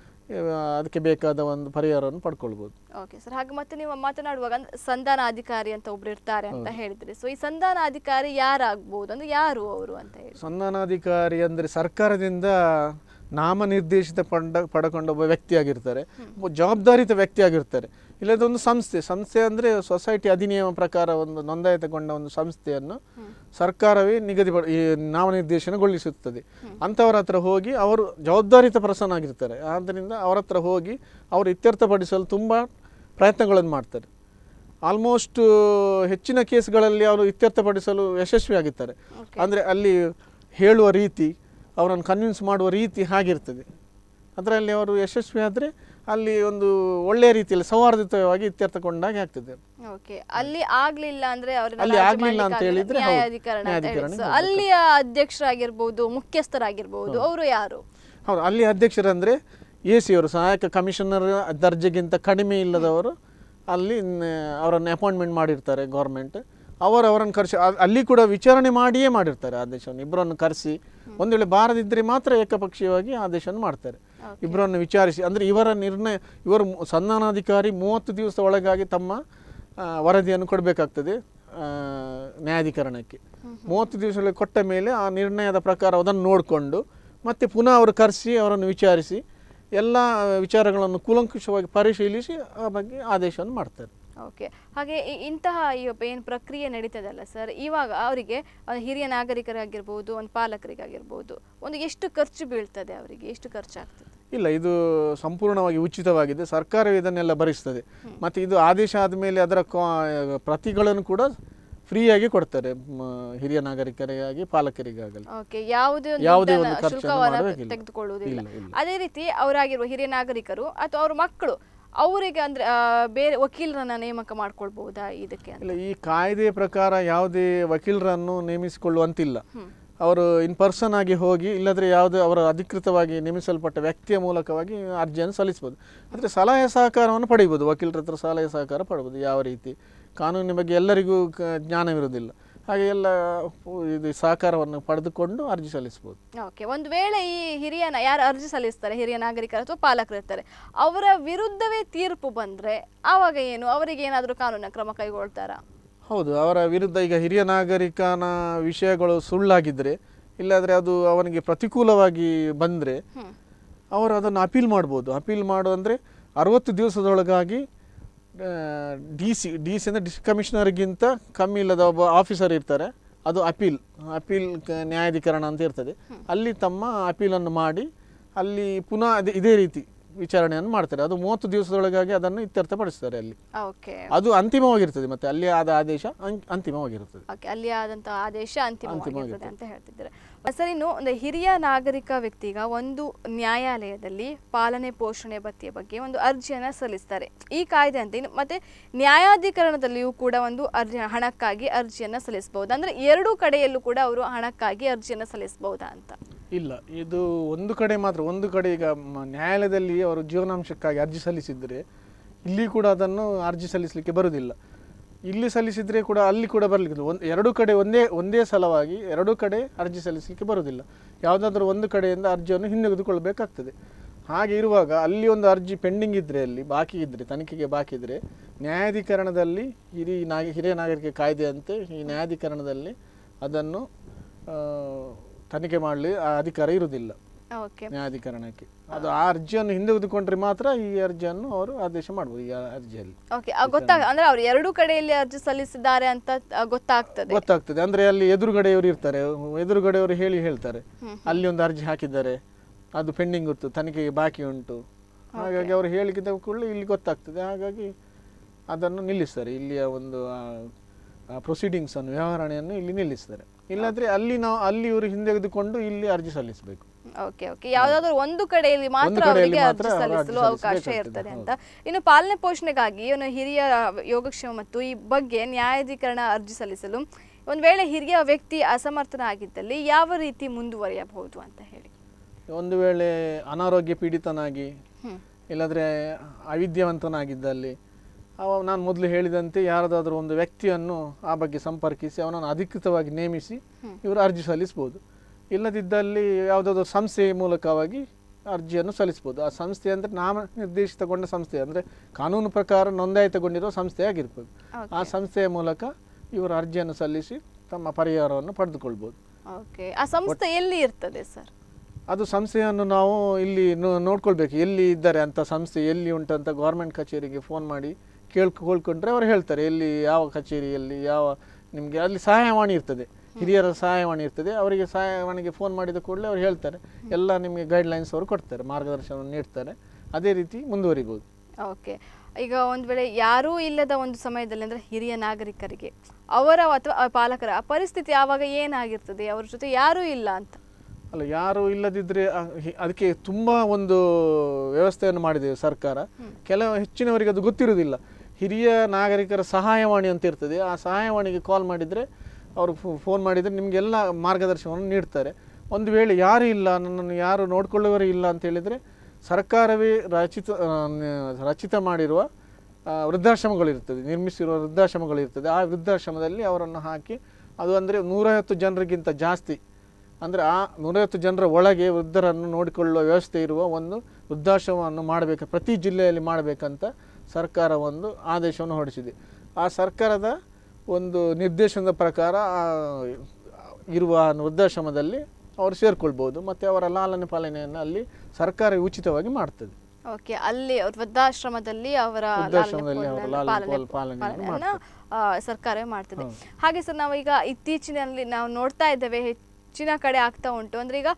ಅದಕ್ಕೆ ಬೇಕಾದ ಒಂದು ಪರಿಹಾರವನ್ನು ಪಡ್ಕೊಳ್ಬೋದು. ಓಕೆ ಸರ್, ಹಾಗೆ ಮತ್ತೆ ನೀವು ಮಾತನಾಡುವಾಗ ಸಂಧಾನಾಧಿಕಾರಿ ಅಂತ ಒಬ್ರು ಇರ್ತಾರೆ ಅಂತ ಹೇಳಿದ್ರಿ. ಸೊ ಈ ಸಂಧಾನಾಧಿಕಾರಿ ಯಾರಾಗಬಹುದು, ಅಂದ್ರೆ ಯಾರು ಅವರು ಅಂತ ಹೇಳಿ? ಸಂಧಾನಾಧಿಕಾರಿ ಅಂದರೆ ಸರ್ಕಾರದಿಂದ ನಾಮನಿರ್ದೇಶಿತ ಪಡ ಪಡ್ಕೊಂಡ ಒಬ್ಬ ವ್ಯಕ್ತಿಯಾಗಿರ್ತಾರೆ, ಜವಾಬ್ದಾರಿತ ವ್ಯಕ್ತಿಯಾಗಿರ್ತಾರೆ. ಇಲ್ಲದೊಂದು ಸಂಸ್ಥೆ ಸಂಸ್ಥೆ ಅಂದರೆ ಸೊಸೈಟಿ ಅಧಿನಿಯಮ ಪ್ರಕಾರ ಒಂದು ನೋಂದಾಯಿತಗೊಂಡ ಒಂದು ಸಂಸ್ಥೆಯನ್ನು ಸರ್ಕಾರವೇ ನಿಗದಿಪಡ ಈ ನಾಮನಿರ್ದೇಶನಗೊಳಿಸುತ್ತದೆ. ಅಂಥವರ ಹತ್ರ ಹೋಗಿ ಅವರು ಜವಾಬ್ದಾರಿತ ಪರ್ಸನ್ ಆಗಿರ್ತಾರೆ. ಆದ್ದರಿಂದ ಅವರ ಹತ್ರ ಹೋಗಿ ಅವರು ಇತ್ಯರ್ಥಪಡಿಸಲು ತುಂಬ ಪ್ರಯತ್ನಗಳನ್ನು ಮಾಡ್ತಾರೆ. ಆಲ್ಮೋಸ್ಟ್ ಹೆಚ್ಚಿನ ಕೇಸ್ಗಳಲ್ಲಿ ಅವರು ಇತ್ಯರ್ಥಪಡಿಸಲು ಯಶಸ್ವಿಯಾಗಿರ್ತಾರೆ. ಅಂದರೆ ಅಲ್ಲಿ ಹೇಳುವ ರೀತಿ, ಅವರನ್ನು ಕನ್ವಿನ್ಸ್ ಮಾಡುವ ರೀತಿ ಹಾಗಿರ್ತದೆ. ಅದರಲ್ಲಿ ಅವರು ಯಶಸ್ವಿ ಆದರೆ ಅಲ್ಲಿ ಒಂದು ಒಳ್ಳೆಯ ರೀತಿಯಲ್ಲಿ ಸೌಹಾರ್ದಯುತವಾಗಿ ಇತ್ಯರ್ಥಗೊಂಡಾಗೆ ಆಗ್ತದೆ. ಓಕೆ, ಅಲ್ಲಿ ಆಗ್ಲಿಲ್ಲ ಅಂದ್ರೆ ಅಲ್ಲಿ ಆಗ್ಲಿಲ್ಲ ಅಂತ ಹೇಳಿದ್ರೆ ಅಲ್ಲಿಯ ಅಧ್ಯಕ್ಷರಾಗಿರ್ಬೋದು, ಮುಖ್ಯಸ್ಥರಾಗಿರ್ಬೋದು, ಅವರು ಯಾರು? ಹೌದು, ಅಲ್ಲಿ ಅಧ್ಯಕ್ಷರಂದ್ರೆ ಎ ಸಿ ಅವರು, ಸಹಾಯಕ ಕಮಿಷನರ್ ದರ್ಜೆಗಿಂತ ಕಡಿಮೆ ಇಲ್ಲದವರು ಅಲ್ಲಿ ಅವರನ್ನು ಅಪಾಯಿಂಟ್ಮೆಂಟ್ ಮಾಡಿರ್ತಾರೆ ಗೌರ್ಮೆಂಟ್. ಅವರು ಅವರನ್ನು ಕರೆಸಿ ಅಲ್ಲಿ ಕೂಡ ವಿಚಾರಣೆ ಮಾಡಿಯೇ ಮಾಡಿರ್ತಾರೆ ಆದೇಶವನ್ನು. ಇಬ್ಬರನ್ನು ಕರೆಸಿ ಒಂದು ವೇಳೆ ಬಾರದಿದ್ದರೆ ಮಾತ್ರ ಏಕಪಕ್ಷೀಯವಾಗಿ ಆದೇಶವನ್ನು ಮಾಡ್ತಾರೆ. ಇಬ್ಬರನ್ನು ವಿಚಾರಿಸಿ, ಅಂದರೆ ಇವರ ನಿರ್ಣಯ, ಇವರು ಸಂಧಾನಾಧಿಕಾರಿ ಮೂವತ್ತು ದಿವಸ ಒಳಗಾಗಿ ತಮ್ಮ ವರದಿಯನ್ನು ಕೊಡಬೇಕಾಗ್ತದೆ ನ್ಯಾಯಾಧಿಕರಣಕ್ಕೆ. ಮೂವತ್ತು ದಿವಸಗಳಲ್ಲಿ ಕೊಟ್ಟ ಮೇಲೆ ಆ ನಿರ್ಣಯದ ಪ್ರಕಾರ ಅದನ್ನು ನೋಡಿಕೊಂಡು ಮತ್ತು ಪುನಃ ಅವರು ಕರೆಸಿ ಅವರನ್ನು ವಿಚಾರಿಸಿ ಎಲ್ಲ ವಿಚಾರಗಳನ್ನು ಕೂಲಂಕುಷವಾಗಿ ಪರಿಶೀಲಿಸಿ ಆ ಬಗ್ಗೆ ಆದೇಶವನ್ನು ಮಾಡ್ತಾರೆ. ಓಕೆ, ಹಾಗೆ ಇಂತಹ ಏನು ಪ್ರಕ್ರಿಯೆ ನಡೀತದಲ್ಲ ಸರ್, ಇವಾಗ ಅವರಿಗೆ ಹಿರಿಯ ನಾಗರಿಕರಾಗಿರ್ಬೋದು, ಒಂದು ಪಾಲಕರಿಗಾಗಿರ್ಬೋದು, ಒಂದು ಎಷ್ಟು ಖರ್ಚು ಬೀಳ್ತದೆ, ಅವರಿಗೆ ಎಷ್ಟು ಖರ್ಚಾಗ್ತದೆ? ಇಲ್ಲ, ಇದು ಸಂಪೂರ್ಣವಾಗಿ ಉಚಿತವಾಗಿದೆ. ಸರ್ಕಾರವೇ ಇದನ್ನೆಲ್ಲ ಭರಿಸ್ತದೆ. ಮತ್ತು ಇದು ಆದೇಶ ಆದಮೇಲೆ ಅದರ ಪ್ರತಿಗಳನ್ನು ಕೂಡ ಫ್ರೀಯಾಗಿ ಕೊಡ್ತಾರೆ ಹಿರಿಯ ನಾಗರಿಕರಿಗಾಗಿ, ಪಾಲಕರಿಗಾಗಲಿ. ಓಕೆ, ಯಾವುದೇ ಯಾವುದೇ ಒಂದು ಶುಲ್ಕವನ್ನು ತೆಗೆದುಕೊಳ್ಳುವುದಿಲ್ಲ. ಅದೇ ರೀತಿ ಅವರಾಗಿರುವ ಹಿರಿಯ ನಾಗರಿಕರು ಅಥವಾ ಅವ್ರ ಮಕ್ಕಳು ಅವರಿಗೆ ಅಂದ್ರೆ ಬೇರೆ ವಕೀಲರನ್ನ ನೇಮಕ ಮಾಡ್ಕೊಳ್ಬಹುದಾ ಇದಕ್ಕೆ? ಇಲ್ಲ, ಈ ಕಾಯ್ದೆಯ ಪ್ರಕಾರ ಯಾವುದೇ ವಕೀಲರನ್ನು ನೇಮಿಸಿಕೊಳ್ಳುವಂತಿಲ್ಲ. ಅವರು ಇನ್ ಪರ್ಸನ್ ಆಗಿ ಹೋಗಿ, ಇಲ್ಲದ್ರೆ ಯಾವುದೇ ಅವರ ಅಧಿಕೃತವಾಗಿ ನೇಮಿಸಲ್ಪಟ್ಟ ವ್ಯಕ್ತಿಯ ಮೂಲಕವಾಗಿ ಅರ್ಜಿಯನ್ನು ಸಲ್ಲಿಸಬಹುದು. ಆದರೆ ಸಲಹೆ ಸಹಕಾರವನ್ನು ಪಡೆಯಬಹುದು, ವಕೀಲರ ಹತ್ರ ಸಲಹೆ ಸಹಕಾರ ಪಡೆಯಬಹುದು. ಯಾವ ರೀತಿ ಕಾನೂನಿನ ಬಗ್ಗೆ ಎಲ್ಲರಿಗೂ ಜ್ಞಾನವಿರುವುದಿಲ್ಲ, ಹಾಗೆ ಎಲ್ಲ ಇದು ಸಹಕಾರವನ್ನು ಪಡೆದುಕೊಂಡು ಅರ್ಜಿ ಸಲ್ಲಿಸಬಹುದು. ಓಕೆ, ಒಂದು ವೇಳೆ ಈ ಹಿರಿಯ ಯಾರು ಅರ್ಜಿ ಸಲ್ಲಿಸ್ತಾರೆ, ಹಿರಿಯ ನಾಗರಿಕರು ಅಥವಾ ಪಾಲಕರು ಇರ್ತಾರೆ, ಅವರ ವಿರುದ್ಧವೇ ತೀರ್ಪು ಬಂದ್ರೆ ಆವಾಗ ಏನು, ಅವರಿಗೆ ಏನಾದರೂ ಕಾನೂನಿನ ಕ್ರಮ ಕೈಗೊಳ್ತಾರಾ? ಹೌದು, ಅವರ ವಿರುದ್ಧ ಈಗ ಹಿರಿಯ ನಾಗರಿಕನ ವಿಷಯಗಳು ಸುಳ್ಳಾಗಿದ್ದರೆ, ಇಲ್ಲಾದರೆ ಅದು ಅವನಿಗೆ ಪ್ರತಿಕೂಲವಾಗಿ ಬಂದರೆ ಅವರು ಅದನ್ನು ಅಪೀಲ್ ಮಾಡ್ಬೋದು. ಅಪೀಲ್ ಮಾಡು ಅಂದರೆ ಅರವತ್ತು ದಿವಸದೊಳಗಾಗಿ ಡಿ ಸಿ ಡಿ ಸಿ ಅಂದರೆ ಡಿಸ್ಟ್ರಿಕ್ಟ್ ಕಮಿಷನರ್ಗಿಂತ ಕಮ್ಮಿ ಇಲ್ಲದ ಒಬ್ಬ ಆಫೀಸರ್ ಇರ್ತಾರೆ, ಅದು ಅಪೀಲ್ ಅಪೀಲ್ ನ್ಯಾಯಾಧಿಕರಣ ಅಂತ ಇರ್ತದೆ. ಅಲ್ಲಿ ತಮ್ಮ ಅಪೀಲನ್ನು ಮಾಡಿ ಅಲ್ಲಿ ಪುನಃ ಅದೇ ಇದೇ ರೀತಿ ವಿಚಾರಣೆಯನ್ನು ಮಾಡ್ತಾರೆ. ಅದು ಮೂವತ್ತು ದಿವಸದೊಳಗಾಗಿ ಅದನ್ನು ಇತ್ಯರ್ಥಪಡಿಸ್ತಾರೆ. ಅಲ್ಲಿ ಅದು ಅಂತಿಮವಾಗಿರ್ತದೆ. ಮತ್ತೆ ಅಲ್ಲಿ ಆದ ಆದೇಶ ಅಂತಿಮವಾಗಿರುತ್ತದೆ. ಅಲ್ಲಿ ಆದಂತಹ ಆದೇಶ ಅಂತಿಮವಾಗಿರುತ್ತದೆ ಅಂತ ಹೇಳ್ತಿದ್ದಾರೆ ಸರ್. ಇನ್ನು ಒಂದು ಹಿರಿಯ ನಾಗರಿಕ ವ್ಯಕ್ತಿಗ ಒಂದು ನ್ಯಾಯಾಲಯದಲ್ಲಿ ಪಾಲನೆ ಪೋಷಣೆ ಭತ್ಯೆ ಬಗ್ಗೆ ಒಂದು ಅರ್ಜಿಯನ್ನು ಸಲ್ಲಿಸ್ತಾರೆ ಈ ಕಾಯ್ದೆ ಅಂತ. ಮತ್ತೆ ನ್ಯಾಯಾಧಿಕರಣದಲ್ಲಿಯೂ ಕೂಡ ಒಂದು ಅರ್ಜಿ ಹಣಕ್ಕಾಗಿ ಅರ್ಜಿಯನ್ನು ಸಲ್ಲಿಸಬಹುದು. ಅಂದ್ರೆ ಎರಡೂ ಕಡೆಯಲ್ಲೂ ಕೂಡ ಅವರು ಹಣಕ್ಕಾಗಿ ಅರ್ಜಿಯನ್ನು ಸಲ್ಲಿಸಬಹುದಾ ಅಂತ? ಇಲ್ಲ, ಇದು ಒಂದು ಕಡೆ ಮಾತ್ರ. ಒಂದು ಕಡೆ ಈಗ ನ್ಯಾಯಾಲಯದಲ್ಲಿ ಅವರು ಜೀವನಾಂಶಕ್ಕಾಗಿ ಅರ್ಜಿ ಸಲ್ಲಿಸಿದರೆ ಇಲ್ಲಿ ಕೂಡ ಅದನ್ನು ಅರ್ಜಿ ಸಲ್ಲಿಸಲಿಕ್ಕೆ ಬರುವುದಿಲ್ಲ. ಇಲ್ಲಿ ಸಲ್ಲಿಸಿದರೆ ಕೂಡ ಅಲ್ಲಿ ಕೂಡ ಬರಲಿಕ್ಕೆ ಒಂದು ಎರಡು ಕಡೆ ಒಂದೇ ಒಂದೇ ಸಲವಾಗಿ ಎರಡೂ ಕಡೆ ಅರ್ಜಿ ಸಲ್ಲಿಸಲಿಕ್ಕೆ ಬರುವುದಿಲ್ಲ. ಯಾವುದಾದ್ರೂ ಒಂದು ಕಡೆಯಿಂದ ಅರ್ಜಿಯನ್ನು ಹಿಂತೆಗೆದುಕೊಳ್ಬೇಕಾಗ್ತದೆ. ಹಾಗೆ ಇರುವಾಗ ಅಲ್ಲಿ ಒಂದು ಅರ್ಜಿ ಪೆಂಡಿಂಗ್ ಇದ್ದರೆ, ಅಲ್ಲಿ ಬಾಕಿ ಇದ್ದರೆ, ತನಿಖೆಗೆ ಬಾಕಿ ಇದ್ದರೆ, ನ್ಯಾಯಾಧಿಕರಣದಲ್ಲಿ ಹಿರಿಯ ನಾಗ ಹಿರಿಯ ನಾಗರಿಕ ಕಾಯ್ದೆಯಂತೆ ಈ ನ್ಯಾಯಾಧಿಕರಣದಲ್ಲಿ ಅದನ್ನು ತನಿಖೆ ಮಾಡಲಿ ಅಧಿಕಾರ ಇರುವುದಿಲ್ಲ ನ್ಯಾಯಾಧಿಕರಣಕ್ಕೆ. ಅದು ಆ ಅರ್ಜಿಯನ್ನು ಹಿಂತೆಗೆದುಕೊಂಡ್ರೆ ಮಾತ್ರ ಈ ಅರ್ಜಿಯನ್ನು ಅವರು ಆದೇಶ ಮಾಡಬಹುದು. ಈ ಅರ್ಜಿಯಲ್ಲಿ ಗೊತ್ತಾಗ ಅಂದ್ರೆ ಅವರು ಎರಡು ಕಡೆಯಲ್ಲಿ ಅರ್ಜಿ ಸಲ್ಲಿಸಿದ್ದಾರೆ ಅಂತ ಗೊತ್ತಾಗ್ತದೆ ಗೊತ್ತಾಗ್ತದೆ ಅಂದ್ರೆ ಅಲ್ಲಿ ಎದುರುಗಡೆಯವರು ಇರ್ತಾರೆ, ಎದುರುಗಡೆಯವರು ಹೇಳಿ ಹೇಳ್ತಾರೆ ಅಲ್ಲಿ ಒಂದು ಅರ್ಜಿ ಹಾಕಿದ್ದಾರೆ, ಅದು ಪೆಂಡಿಂಗ್ ಉಂಟು, ತನಿಖೆಗೆ ಬಾಕಿ ಉಂಟು, ಹಾಗಾಗಿ ಅವರು ಹೇಳಿದ ಕೂಡಲೇ ಇಲ್ಲಿ ಗೊತ್ತಾಗ್ತದೆ. ಹಾಗಾಗಿ ಅದನ್ನು ನಿಲ್ಲಿಸ್ತಾರೆ. ಇಲ್ಲಿಯ ಒಂದು ಪ್ರೊಸೀಡಿಂಗ್ಸ್ ಅನ್ನು ವ್ಯವಹಾರಣೆಯನ್ನು ಇಲ್ಲಿ ನಿಲ್ಲಿಸ್ತಾರೆ. ಇಲ್ಲಾಂದ್ರೆ ಅಲ್ಲಿ ನಾವು ಅಲ್ಲಿ ಇವರು ಹಿಂದೆಗೆದುಕೊಂಡು ಇಲ್ಲಿ ಅರ್ಜಿ ಸಲ್ಲಿಸಬೇಕು. ಓಕೆ ಓಕೆ ಯಾವುದಾದ್ರೂ ಒಂದು ಕಡೆಯಲ್ಲಿ ಮಾತ್ರ ಅವರಿಗೆ ಅರ್ಜಿ ಸಲ್ಲಿಸಲು ಅವಕಾಶ ಇರ್ತದೆ ಅಂತ. ಇನ್ನು ಪಾಲನೆ ಪೋಷಣೆಗಾಗಿ ಏನು ಹಿರಿಯ ಯೋಗಕ್ಷೇಮ ಮತ್ತು ಈ ಬಗ್ಗೆ ನ್ಯಾಯಾಧಿಕರಣ ಅರ್ಜಿ ಸಲ್ಲಿಸಲು ಒಂದು ವೇಳೆ ಹಿರಿಯ ವ್ಯಕ್ತಿ ಅಸಮರ್ಥನಾಗಿದ್ದಲ್ಲಿ ಯಾವ ರೀತಿ ಮುಂದುವರಿಯಬಹುದು ಅಂತ ಹೇಳಿ? ಒಂದು ವೇಳೆ ಅನಾರೋಗ್ಯ ಪೀಡಿತನಾಗಿ ಇಲ್ಲದ್ರೆ ಅವಿದ್ಯಾವಂತನಾಗಿದ್ದಲ್ಲಿ ಅವ ನಾನು ಮೊದಲು ಹೇಳಿದಂತೆ ಯಾರದಾದ್ರೂ ಒಂದು ವ್ಯಕ್ತಿಯನ್ನು ಆ ಬಗ್ಗೆ ಸಂಪರ್ಕಿಸಿ ಅವನನ್ನು ಅಧಿಕೃತವಾಗಿ ನೇಮಿಸಿ ಇವರು ಅರ್ಜಿ ಸಲ್ಲಿಸ್ಬೋದು. ಇಲ್ಲದಿದ್ದಲ್ಲಿ ಯಾವುದಾದ್ರೂ ಸಂಸ್ಥೆ ಮೂಲಕವಾಗಿ ಅರ್ಜಿಯನ್ನು ಸಲ್ಲಿಸ್ಬೋದು. ಆ ಸಂಸ್ಥೆ ಅಂದರೆ ನಾಮ ನಿರ್ದೇಶಿತಗೊಂಡ ಸಂಸ್ಥೆ, ಅಂದರೆ ಕಾನೂನು ಪ್ರಕಾರ ನೋಂದಾಯಿತಗೊಂಡಿರುವ ಸಂಸ್ಥೆ ಆಗಿರ್ಬೋದು. ಆ ಸಂಸ್ಥೆಯ ಮೂಲಕ ಇವರು ಅರ್ಜಿಯನ್ನು ಸಲ್ಲಿಸಿ ತಮ್ಮ ಪರಿಹಾರವನ್ನು ಪಡೆದುಕೊಳ್ಬೋದು. ಓಕೆ, ಆ ಸಂಸ್ಥೆ ಎಲ್ಲಿ ಇರ್ತದೆ ಸರ್? ಅದು ಸಂಸ್ಥೆಯನ್ನು ನಾವು ಇಲ್ಲಿ ನೋಡ್ಕೊಳ್ಬೇಕು, ಎಲ್ಲಿ ಇದ್ದಾರೆ ಅಂತ ಸಂಸ್ಥೆ ಎಲ್ಲಿ ಉಂಟಂತ ಗೌರ್ಮೆಂಟ್ ಕಚೇರಿಗೆ ಫೋನ್ ಮಾಡಿ ಕೇಳ್ಕೊಳ್ಕೊಂಡ್ರೆ ಅವರು ಹೇಳ್ತಾರೆ ಎಲ್ಲಿ ಯಾವ ಕಚೇರಿಯಲ್ಲಿ ಯಾವ ನಿಮಗೆ ಅಲ್ಲಿ ಸಹಾಯವಾಣಿ ಇರ್ತದೆ, ಹಿರಿಯರ ಸಹಾಯವಾಣಿ ಇರ್ತದೆ. ಅವರಿಗೆ ಸಹಾಯವಾಣಿಗೆ ಫೋನ್ ಮಾಡಿದ ಕೂಡಲೇ ಅವ್ರು ಹೇಳ್ತಾರೆ, ಎಲ್ಲ ನಿಮಗೆ ಗೈಡ್ಲೈನ್ಸ್ ಅವರು ಕೊಡ್ತಾರೆ, ಮಾರ್ಗದರ್ಶನವನ್ನು ನೀಡ್ತಾರೆ. ಅದೇ ರೀತಿ ಮುಂದುವರಿಬೋದು. ಓಕೆ, ಈಗ ಒಂದು ವೇಳೆ ಯಾರೂ ಇಲ್ಲದ ಒಂದು ಸಮಯದಲ್ಲಿ ಅಂದರೆ ಹಿರಿಯ ನಾಗರಿಕರಿಗೆ ಅವರ ಅಥವಾ ಪಾಲಕರ ಪರಿಸ್ಥಿತಿ ಆವಾಗ ಏನಾಗಿರ್ತದೆ? ಅವ್ರ ಜೊತೆ ಯಾರೂ ಇಲ್ಲ ಅಂತ ಅಲ್ಲ, ಯಾರು ಇಲ್ಲದಿದ್ದರೆ ಅದಕ್ಕೆ ತುಂಬ ಒಂದು ವ್ಯವಸ್ಥೆಯನ್ನು ಮಾಡಿದ್ದೇವೆ ಸರ್ಕಾರ. ಕೆಲವು ಹೆಚ್ಚಿನವರಿಗೆ ಅದು ಗೊತ್ತಿರುವುದಿಲ್ಲ. ಹಿರಿಯ ನಾಗರಿಕರ ಸಹಾಯವಾಣಿ ಅಂತ ಇರ್ತದೆ, ಆ ಸಹಾಯವಾಣಿಗೆ ಕಾಲ್ ಮಾಡಿದರೆ ಅವರು ಫೋನ್ ಮಾಡಿದರೆ ನಿಮಗೆಲ್ಲ ಮಾರ್ಗದರ್ಶನವನ್ನು ನೀಡ್ತಾರೆ. ಒಂದು ವೇಳೆ ಯಾರೂ ಇಲ್ಲ, ನನ್ನನ್ನು ಯಾರು ನೋಡ್ಕೊಳ್ಳುವವರೇ ಇಲ್ಲ ಅಂತ ಹೇಳಿದರೆ ಸರ್ಕಾರವೇ ರಚಿತ ರಚಿತ ಮಾಡಿರುವ ವೃದ್ಧಾಶ್ರಮಗಳಿರ್ತದೆ, ನಿರ್ಮಿಸಿರುವ ವೃದ್ಧಾಶ್ರಮಗಳಿರ್ತದೆ. ಆ ವೃದ್ಧಾಶ್ರಮದಲ್ಲಿ ಅವರನ್ನು ಹಾಕಿ, ಅದು ಅಂದರೆ ನೂರೈವತ್ತು ಜನರಿಗಿಂತ ಜಾಸ್ತಿ, ಅಂದರೆ ಆ ನೂರೈವತ್ತು ಜನರ ಒಳಗೆ ವೃದ್ಧರನ್ನು ನೋಡಿಕೊಳ್ಳುವ ವ್ಯವಸ್ಥೆ ಇರುವ ಒಂದು ವೃದ್ಧಾಶ್ರಮವನ್ನು ಮಾಡಬೇಕು, ಪ್ರತಿ ಜಿಲ್ಲೆಯಲ್ಲಿ ಮಾಡಬೇಕಂತ ಸರ್ಕಾರ ಒಂದು ಆದೇಶವನ್ನು ಹೊರಡಿಸಿದೆ. ಆ ಸರ್ಕಾರದ ಒಂದು ನಿರ್ದೇಶನದ ಪ್ರಕಾರ ಇರುವ ವೃದ್ಧಾಶ್ರಮದಲ್ಲಿ ಅವರು ಸೇರ್ಕೊಳ್ಬೋದು ಮತ್ತು ಅವರ ಲಾಲನೆ ಪಾಲನೆಯನ್ನು ಅಲ್ಲಿ ಸರ್ಕಾರ ಉಚಿತವಾಗಿ ಮಾಡ್ತದೆ. ಓಕೆ, ಅಲ್ಲಿ ವೃದ್ಧಾಶ್ರಮದಲ್ಲಿ ಅವರ ಪಾಲನೆಯನ್ನು ಸರ್ಕಾರವೇ ಮಾಡ್ತದೆ. ಹಾಗೆ ಸರ್, ನಾವು ಈಗ ಇತ್ತೀಚಿನಲ್ಲಿ ನಾವು ನೋಡ್ತಾ ಇದ್ದೇವೆ ಹೆಚ್ಚಿನ ಕಡೆ ಆಗ್ತಾ ಉಂಟು. ಅಂದ್ರೆ ಈಗ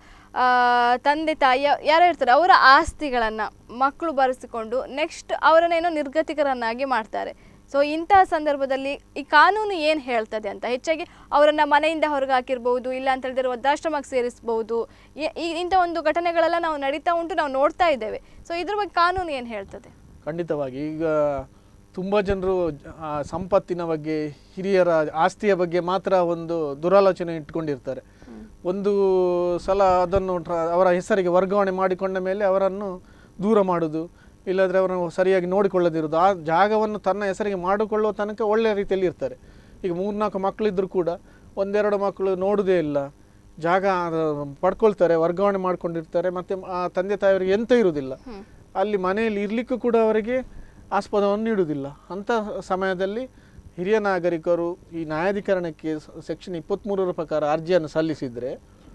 ತಂದೆ ತಾಯಿ ಯಾರು ಇರ್ತಾರೆ ಅವರ ಆಸ್ತಿಗಳನ್ನು ಮಕ್ಕಳು ಬರೆಸಿಕೊಂಡು ನೆಕ್ಸ್ಟ್ ಅವರನ್ನೇನೋ ನಿರ್ಗತಿಕರನ್ನಾಗಿ ಮಾಡ್ತಾರೆ. ಸೊ ಇಂತಹ ಸಂದರ್ಭದಲ್ಲಿ ಈ ಕಾನೂನು ಏನು ಹೇಳ್ತದೆ ಅಂತ, ಹೆಚ್ಚಾಗಿ ಅವರನ್ನ ಮನೆಯಿಂದ ಹೊರಗೆ ಹಾಕಿರ್ಬೋದು, ಇಲ್ಲ ಅಂತ ಹೇಳಿದ್ರೆ ವೃದ್ಧಾಶ್ರಮಕ್ಕೆ ಸೇರಿಸಬಹುದು. ಈ ಇಂಥ ಒಂದು ಘಟನೆಗಳೆಲ್ಲ ನಾವು ನಡೀತಾ ಉಂಟು, ನಾವು ನೋಡ್ತಾ ಇದ್ದೇವೆ. ಸೊ ಇದ್ರ ಬಗ್ಗೆ ಕಾನೂನು ಏನು ಹೇಳ್ತದೆ? ಖಂಡಿತವಾಗಿ ಈಗ ತುಂಬ ಜನರು ಸಂಪತ್ತಿನ ಬಗ್ಗೆ, ಹಿರಿಯರ ಆಸ್ತಿಯ ಬಗ್ಗೆ ಮಾತ್ರ ಒಂದು ದುರಾಲೋಚನೆ ಇಟ್ಕೊಂಡಿರ್ತಾರೆ. ಒಂದು ಸಲ ಅದನ್ನು ಅವರ ಹೆಸರಿಗೆ ವರ್ಗಾವಣೆ ಮಾಡಿಕೊಂಡ ಮೇಲೆ ಅವರನ್ನು ದೂರ ಮಾಡೋದು, ಇಲ್ಲದ್ರೆ ಅವರನ್ನು ಸರಿಯಾಗಿ ನೋಡಿಕೊಳ್ಳದಿರೋದು, ಆ ಜಾಗವನ್ನು ತನ್ನ ಹೆಸರಿಗೆ ಮಾಡಿಕೊಳ್ಳುವ ತನಕ ಒಳ್ಳೆಯ ರೀತಿಯಲ್ಲಿ ಇರ್ತಾರೆ. ಈಗ ಮೂರ್ನಾಲ್ಕು ಮಕ್ಕಳಿದ್ದರೂ ಕೂಡ ಒಂದೆರಡು ಮಕ್ಕಳು ನೋಡೋದೇ ಇಲ್ಲ, ಜಾಗ ಪಡ್ಕೊಳ್ತಾರೆ, ವರ್ಗಾವಣೆ ಮಾಡ್ಕೊಂಡಿರ್ತಾರೆ, ಮತ್ತು ಆ ತಂದೆ ತಾಯಿಯವರಿಗೆ ಎಂತ ಇರುವುದಿಲ್ಲ, ಅಲ್ಲಿ ಮನೆಯಲ್ಲಿ ಇರಲಿಕ್ಕೂ ಕೂಡ ಅವರಿಗೆ ಆಸ್ಪದವನ್ನು ನೀಡುವುದಿಲ್ಲ. ಅಂಥ ಸಮಯದಲ್ಲಿ ಹಿರಿಯ ನಾಗರಿಕರು ಈ ನ್ಯಾಯಾಧಿಕರಣಕ್ಕೆ ಸೆಕ್ಷನ್ ಇಪ್ಪತ್ತ್ಮೂರರ ಪ್ರಕಾರ ಅರ್ಜಿಯನ್ನು ಸಲ್ಲಿಸಿದರೆ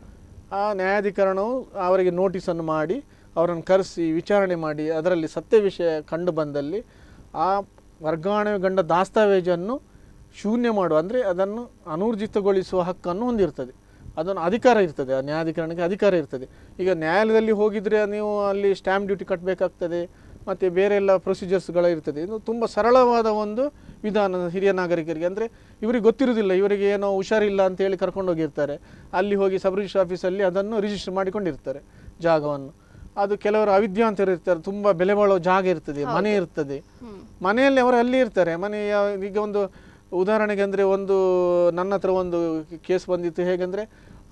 ಆ ನ್ಯಾಯಾಧಿಕರಣವು ಅವರಿಗೆ ನೋಟಿಸನ್ನು ಮಾಡಿ ಅವರನ್ನು ಕರೆಸಿ ವಿಚಾರಣೆ ಮಾಡಿ ಅದರಲ್ಲಿ ಸತ್ಯ ವಿಷಯ ಕಂಡು ಬಂದಲ್ಲಿ ಆ ವರ್ಗಾವಣೆಗೊಂಡ ದಾಸ್ತಾವೇಜನ್ನು ಶೂನ್ಯ ಮಾಡುವ, ಅಂದರೆ ಅದನ್ನು ಅನೂರ್ಜಿತಗೊಳಿಸುವ ಹಕ್ಕನ್ನು ಹೊಂದಿರ್ತದೆ. ಅದನ್ನು ಅಧಿಕಾರ ಇರ್ತದೆ, ಆ ನ್ಯಾಯಾಧಿಕರಣಕ್ಕೆ ಅಧಿಕಾರ ಇರ್ತದೆ. ಈಗ ನ್ಯಾಯಾಲಯದಲ್ಲಿ ಹೋಗಿದರೆ ನೀವು ಅಲ್ಲಿ ಸ್ಟ್ಯಾಂಪ್ ಡ್ಯೂಟಿ ಕಟ್ಟಬೇಕಾಗ್ತದೆ, ಮತ್ತು ಬೇರೆ ಎಲ್ಲ ಪ್ರೊಸೀಜರ್ಸ್ಗಳು ಇರ್ತದೆ. ಇದು ತುಂಬ ಸರಳವಾದ ಒಂದು ವಿಧಾನ ಹಿರಿಯ ನಾಗರಿಕರಿಗೆ. ಅಂದರೆ ಇವರಿಗೆ ಗೊತ್ತಿರೋದಿಲ್ಲ, ಇವರಿಗೆ ಏನೋ ಹುಷಾರಿಲ್ಲ ಅಂತೇಳಿ ಕರ್ಕೊಂಡೋಗಿರ್ತಾರೆ, ಅಲ್ಲಿ ಹೋಗಿ ಸಬ್ ರಿಜಿಸ್ಟ್ರ್ ಆಫೀಸಲ್ಲಿ ಅದನ್ನು ರಿಜಿಸ್ಟರ್ ಮಾಡಿಕೊಂಡಿರ್ತಾರೆ ಜಾಗವನ್ನು. ಅದು ಕೆಲವರು ಅವಿದ್ಯಾವಂತರು ಇರ್ತಾರೆ, ತುಂಬ ಬೆಲೆ ಬಾಳುವ ಜಾಗ ಇರ್ತದೆ, ಮನೆ ಇರ್ತದೆ, ಮನೆಯಲ್ಲಿ ಅವರು ಅಲ್ಲಿ ಇರ್ತಾರೆ. ಮನೆ ಈಗ ಒಂದು ಉದಾಹರಣೆಗೆ ಅಂದರೆ ಒಂದು ನನ್ನ ಹತ್ರ ಒಂದು ಕೇಸ್ ಬಂದಿತ್ತು. ಹೇಗೆಂದರೆ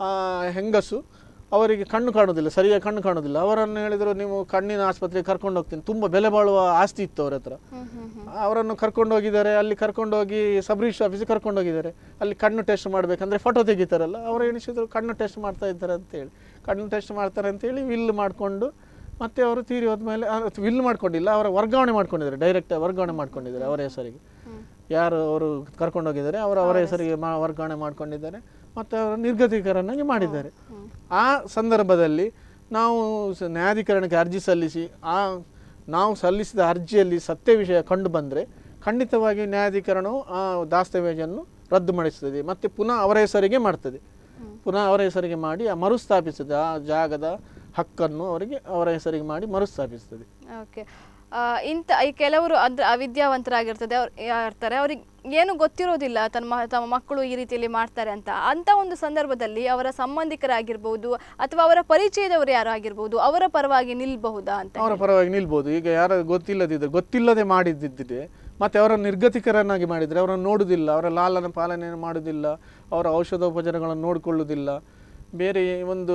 ಹೆಂಗಸು ಅವರಿಗೆ ಕಣ್ಣು ಕಾಣೋದಿಲ್ಲ, ಸರಿಯಾಗಿ ಕಣ್ಣು ಕಾಣೋದಿಲ್ಲ. ಅವರನ್ನು ಹೇಳಿದರು ನೀವು ಕಣ್ಣಿನ ಆಸ್ಪತ್ರೆಗೆ ಕರ್ಕೊಂಡು ಹೋಗ್ತೀನಿ, ತುಂಬ ಬೆಲೆ ಬಾಳುವ ಆಸ್ತಿ ಇತ್ತು ಅವ್ರ ಹತ್ರ. ಅವರನ್ನು ಕರ್ಕೊಂಡು ಹೋಗಿದ್ದಾರೆ, ಅಲ್ಲಿ ಕರ್ಕೊಂಡೋಗಿ ಸಬ್ ರಿಜಿಸ್ಟ್ರ್ ಆಫೀಸಿಗೆ ಕರ್ಕೊಂಡು ಹೋಗಿದ್ದಾರೆ. ಅಲ್ಲಿ ಕಣ್ಣು ಟೆಸ್ಟ್ ಮಾಡಬೇಕಂದ್ರೆ ಫೋಟೋ ತೆಗಿತಾರಲ್ಲ, ಅವರು ಎಣಿಸಿದ್ರು ಕಣ್ಣು ಟೆಸ್ಟ್ ಮಾಡ್ತಾ ಇದ್ದಾರೆ ಅಂತೇಳಿ. ಕಣ್ಣು ಟೆಸ್ಟ್ ಮಾಡ್ತಾರೆ ಅಂತೇಳಿ ವಿಲ್ ಮಾಡಿಕೊಂಡು ಮತ್ತೆ ಅವರು ತೀರಿ ಹೋದ್ಮೇಲೆ ವಿಲ್ ಮಾಡ್ಕೊಂಡಿಲ್ಲ, ಅವರ ವರ್ಗಾವಣೆ ಮಾಡ್ಕೊಂಡಿದ್ದಾರೆ, ಡೈರೆಕ್ಟ್ ವರ್ಗಾವಣೆ ಮಾಡ್ಕೊಂಡಿದ್ದಾರೆ ಅವರ ಹೆಸರಿಗೆ. ಯಾರು ಅವರು ಕರ್ಕೊಂಡು ಹೋಗಿದ್ದಾರೆ ಅವರು ಅವರ ಹೆಸರಿಗೆ ಮಾ ವರ್ಗಾವಣೆ ಮಾಡ್ಕೊಂಡಿದ್ದಾರೆ ಮತ್ತು ಅವರ ನಿರ್ಗತಿಕರನ್ನಾಗಿ ಮಾಡಿದ್ದಾರೆ. ಆ ಸಂದರ್ಭದಲ್ಲಿ ನಾವು ನ್ಯಾಯಾಧಿಕರಣಕ್ಕೆ ಅರ್ಜಿ ಸಲ್ಲಿಸಿ ಆ ನಾವು ಸಲ್ಲಿಸಿದ ಅರ್ಜಿಯಲ್ಲಿ ಸತ್ಯ ವಿಷಯ ಕಂಡು ಬಂದರೆ ಖಂಡಿತವಾಗಿ ನ್ಯಾಯಾಧಿಕರಣವು ಆ ದಾಸ್ತಾವೇಜನ್ನು ರದ್ದು ಮಾಡಿಸ್ತದೆ ಮತ್ತು ಪುನಃ ಅವರ ಹೆಸರಿಗೆ ಮಾಡ್ತದೆ. ಪುನಃ ಅವರ ಹೆಸರಿಗೆ ಮಾಡಿ ಆ ಮರುಸ್ಥಾಪಿಸ್ತದೆ, ಆ ಜಾಗದ ಹಕ್ಕನ್ನು ಅವರಿಗೆ ಅವರ ಹೆಸರಿಗೆ ಮಾಡಿ ಮರುಸ್ಥಾಪಿಸ್ತದೆ. ಓಕೆ, ಇಂಥ ಈ ಕೆಲವರು ಅಂದ್ರೆ ಅವಿದ್ಯಾವಂತರಾಗಿರ್ತದೆ ಅವ್ರು ಇರ್ತಾರೆ, ಅವ್ರಿಗೆ ಏನು ಗೊತ್ತಿರೋದಿಲ್ಲ ತಮ್ಮ ತಮ್ಮ ಮಕ್ಕಳು ಈ ರೀತಿಯಲ್ಲಿ ಮಾಡ್ತಾರೆ ಅಂತ. ಅಂಥ ಒಂದು ಸಂದರ್ಭದಲ್ಲಿ ಅವರ ಸಂಬಂಧಿಕರಾಗಿರ್ಬೋದು ಅಥವಾ ಅವರ ಪರಿಚಯದವರು ಯಾರು ಆಗಿರ್ಬೋದು ಅವರ ಪರವಾಗಿ ನಿಲ್ಬಹುದಾ ಅಂತ? ಅವರ ಪರವಾಗಿ ನಿಲ್ಬೋದು. ಈಗ ಯಾರು ಗೊತ್ತಿಲ್ಲದಿದ್ದರೆ, ಗೊತ್ತಿಲ್ಲದೆ ಮಾಡಿದ್ದಿದ್ದರೆ ಮತ್ತು ಅವರನ್ನು ನಿರ್ಗತಿಕರನ್ನಾಗಿ ಮಾಡಿದರೆ ಅವರನ್ನು ನೋಡುವುದಿಲ್ಲ, ಅವರ ಲಾಲನ ಪಾಲನೆಯನ್ನು ಮಾಡುವುದಿಲ್ಲ, ಅವರ ಔಷಧೋಪಚಾರಗಳನ್ನು ನೋಡಿಕೊಳ್ಳುವುದಿಲ್ಲ, ಬೇರೆ ಒಂದು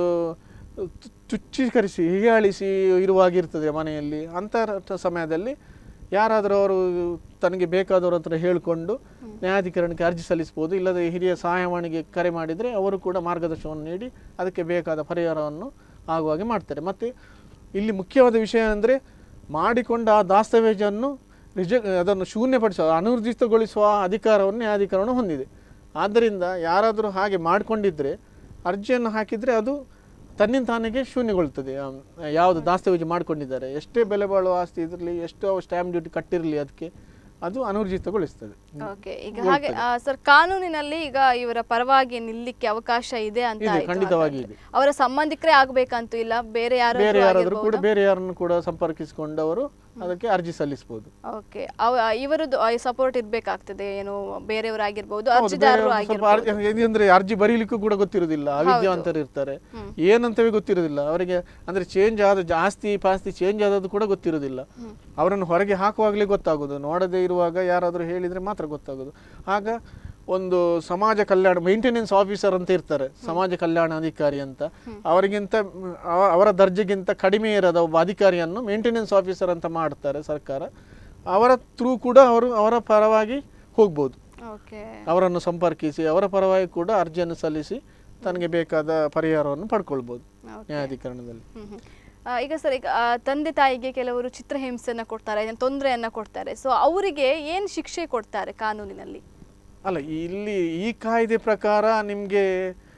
ತುಚ್ಛೀಕರಿಸಿ ಹೀಯಾಳಿಸಿ ಇರುವಾಗಿರ್ತದೆ ಮನೆಯಲ್ಲಿ. ಅಂಥ ಸಮಯದಲ್ಲಿ ಯಾರಾದರೂ ಅವರು ತನಗೆ ಬೇಕಾದವ್ರ ಹತ್ರ ಹೇಳಿಕೊಂಡು ನ್ಯಾಯಾಧಿಕರಣಕ್ಕೆ ಅರ್ಜಿ ಸಲ್ಲಿಸ್ಬೋದು. ಇಲ್ಲದೆ ಹಿರಿಯ ಸಹಾಯವಾಣಿಗೆ ಕರೆ ಮಾಡಿದರೆ ಅವರು ಕೂಡ ಮಾರ್ಗದರ್ಶನವನ್ನು ನೀಡಿ ಅದಕ್ಕೆ ಬೇಕಾದ ಪರಿಹಾರವನ್ನು ಆಗುವಾಗೆ ಮಾಡ್ತಾರೆ. ಮತ್ತು ಇಲ್ಲಿ ಮುಖ್ಯವಾದ ವಿಷಯ ಅಂದರೆ ಮಾಡಿಕೊಂಡ ಆ ದಾಸ್ತಾವೇಜನ್ನು ರಿಜೆಕ್ಟ್ ಅದನ್ನು ಶೂನ್ಯಪಡಿಸುವ ಅನೂರ್ಜಿತಗೊಳಿಸುವ ಅಧಿಕಾರವನ್ನು ನ್ಯಾಯಾಧಿಕರಣ ಹೊಂದಿದೆ. ಆದ್ದರಿಂದ ಯಾರಾದರೂ ಹಾಗೆ ಮಾಡಿಕೊಂಡಿದ್ದರೆ ಅರ್ಜಿಯನ್ನು ಹಾಕಿದರೆ ಅದು ತನ್ನಿಂದ ತಾನಿಗೆ ಶೂನ್ಯಗೊಳ್ತದೆ. ಯಾವುದು ದಾಸ್ತಾವೇಜು ಮಾಡಿಕೊಂಡಿದ್ದಾರೆ, ಎಷ್ಟೇ ಬೆಲೆ ಬಾಳುವ ಆಸ್ತಿ ಇದರಲ್ಲಿ, ಎಷ್ಟೋ ಸ್ಟ್ಯಾಂಪ್ ಡ್ಯೂಟಿ ಕಟ್ಟಿರಲಿ, ಅದಕ್ಕೆ ಅದು ಅನೂರ್ಜಿತಗೊಳಿಸ್ತದೆ. ಓಕೆ, ಈಗ ಹಾಗೆ ಸರ್ ಕಾನೂನಿನಲ್ಲಿ ಈಗ ಇವರ ಪರವಾಗಿ ನಿಲ್ಲಕ್ಕೆ ಅವಕಾಶ ಇದೆ ಅಂತ ಖಂಡಿತವಾಗಿ ಇದೆ. ಅವರ ಸಂಬಂಧಿಕರೇ ಆಗಬೇಕಂತೂ ಇಲ್ಲ, ಬೇರೆ ಯಾರು ಬೇರೆ ಯಾರಾದರೂ ಕೂಡ ಬೇರೆ ಯಾರನ್ನು ಕೂಡ ಸಂಪರ್ಕಿಸಿಕೊಂಡು ಅವರು ಅದಕ್ಕೆ ಅರ್ಜಿ ಸಲ್ಲಿಸಬಹುದು. ಓಕೆ, ಇವರದ್ದು ಸಪೋರ್ಟ್ ಇರಬೇಕಾಗ್ತದೆ, ಏನು ಬೇರೆಯವರಾಗಿರ್ಬೋದು, ಅರ್ಜಿದಾರರು ಆಗಿರ್ಬೋದು. ಅಂದ್ರೆ ಅರ್ಜಿ ಬರೀಲಿಕ್ಕೂ ಕೂಡ ಗೊತ್ತಿರೋದಿಲ್ಲ, ಅವಿದ್ಯಾವಂತರು ಇರ್ತಾರೆ, ಏನಂತವೇ ಗೊತ್ತಿರೋದಿಲ್ಲ ಅವರಿಗೆ. ಅಂದ್ರೆ ಚೇಂಜ್ ಆದ ಆಸ್ತಿ ಪಾಸ್ತಿ ಚೇಂಜ್ ಆದದ್ದು ಕೂಡ ಗೊತ್ತಿರೋದಿಲ್ಲ. ಅವರನ್ನು ಹೊರಗೆ ಹಾಕುವಾಗಲೇ ಗೊತ್ತಾಗೋದು, ನೋಡದೇ ಇರುವಾಗ ಯಾರಾದರೂ ಹೇಳಿದ್ರೆ ಮಾತ್ರ ಗೊತ್ತಾಗೋದು. ಆಗ ಒಂದು ಸಮಾಜ ಕಲ್ಯಾಣ ಮೇಂಟೆನೆನ್ಸ್ ಆಫೀಸರ್ ಅಂತ ಇರ್ತಾರೆ, ಸಮಾಜ ಕಲ್ಯಾಣ ಅಧಿಕಾರಿ ಅಂತ, ಅವರಿಗಿಂತ ಅವರ ದರ್ಜೆಗಿಂತ ಕಡಿಮೆ ಇರೋದ ಒಬ್ಬ ಅಧಿಕಾರಿಯನ್ನು ಮೇಂಟೆನೆನ್ಸ್ ಆಫೀಸರ್ ಅಂತ ಮಾಡ್ತಾರೆ ಸರ್ಕಾರ. ಅವರ ಥ್ರೂ ಕೂಡ ಅವರು ಅವರ ಪರವಾಗಿ ಹೋಗ್ಬೋದು, ಅವರನ್ನು ಸಂಪರ್ಕಿಸಿ ಅವರ ಪರವಾಗಿ ಕೂಡ ಅರ್ಜಿಯನ್ನು ಸಲ್ಲಿಸಿ ತನಗೆ ಬೇಕಾದ ಪರಿಹಾರವನ್ನು ಪಡ್ಕೊಳ್ಬೋದು ನ್ಯಾಯಾಧಿಕರಣದಲ್ಲಿ. ಈಗ ಸರ್, ಈಗ ತಂದೆ ತಾಯಿಗೆ ಕೆಲವರು ಚಿತ್ರಹಿಂಸೆಯನ್ನು ಕೊಡ್ತಾರೆ, ತೊಂದರೆಯನ್ನು ಕೊಡ್ತಾರೆ, ಸೊ ಅವರಿಗೆ ಏನು ಶಿಕ್ಷೆ ಕೊಡ್ತಾರೆ ಕಾನೂನಿನಲ್ಲಿ? ಅಲ್ಲ, ಇಲ್ಲಿ ಈ ಕಾಯ್ದೆ ಪ್ರಕಾರ ನಿಮಗೆ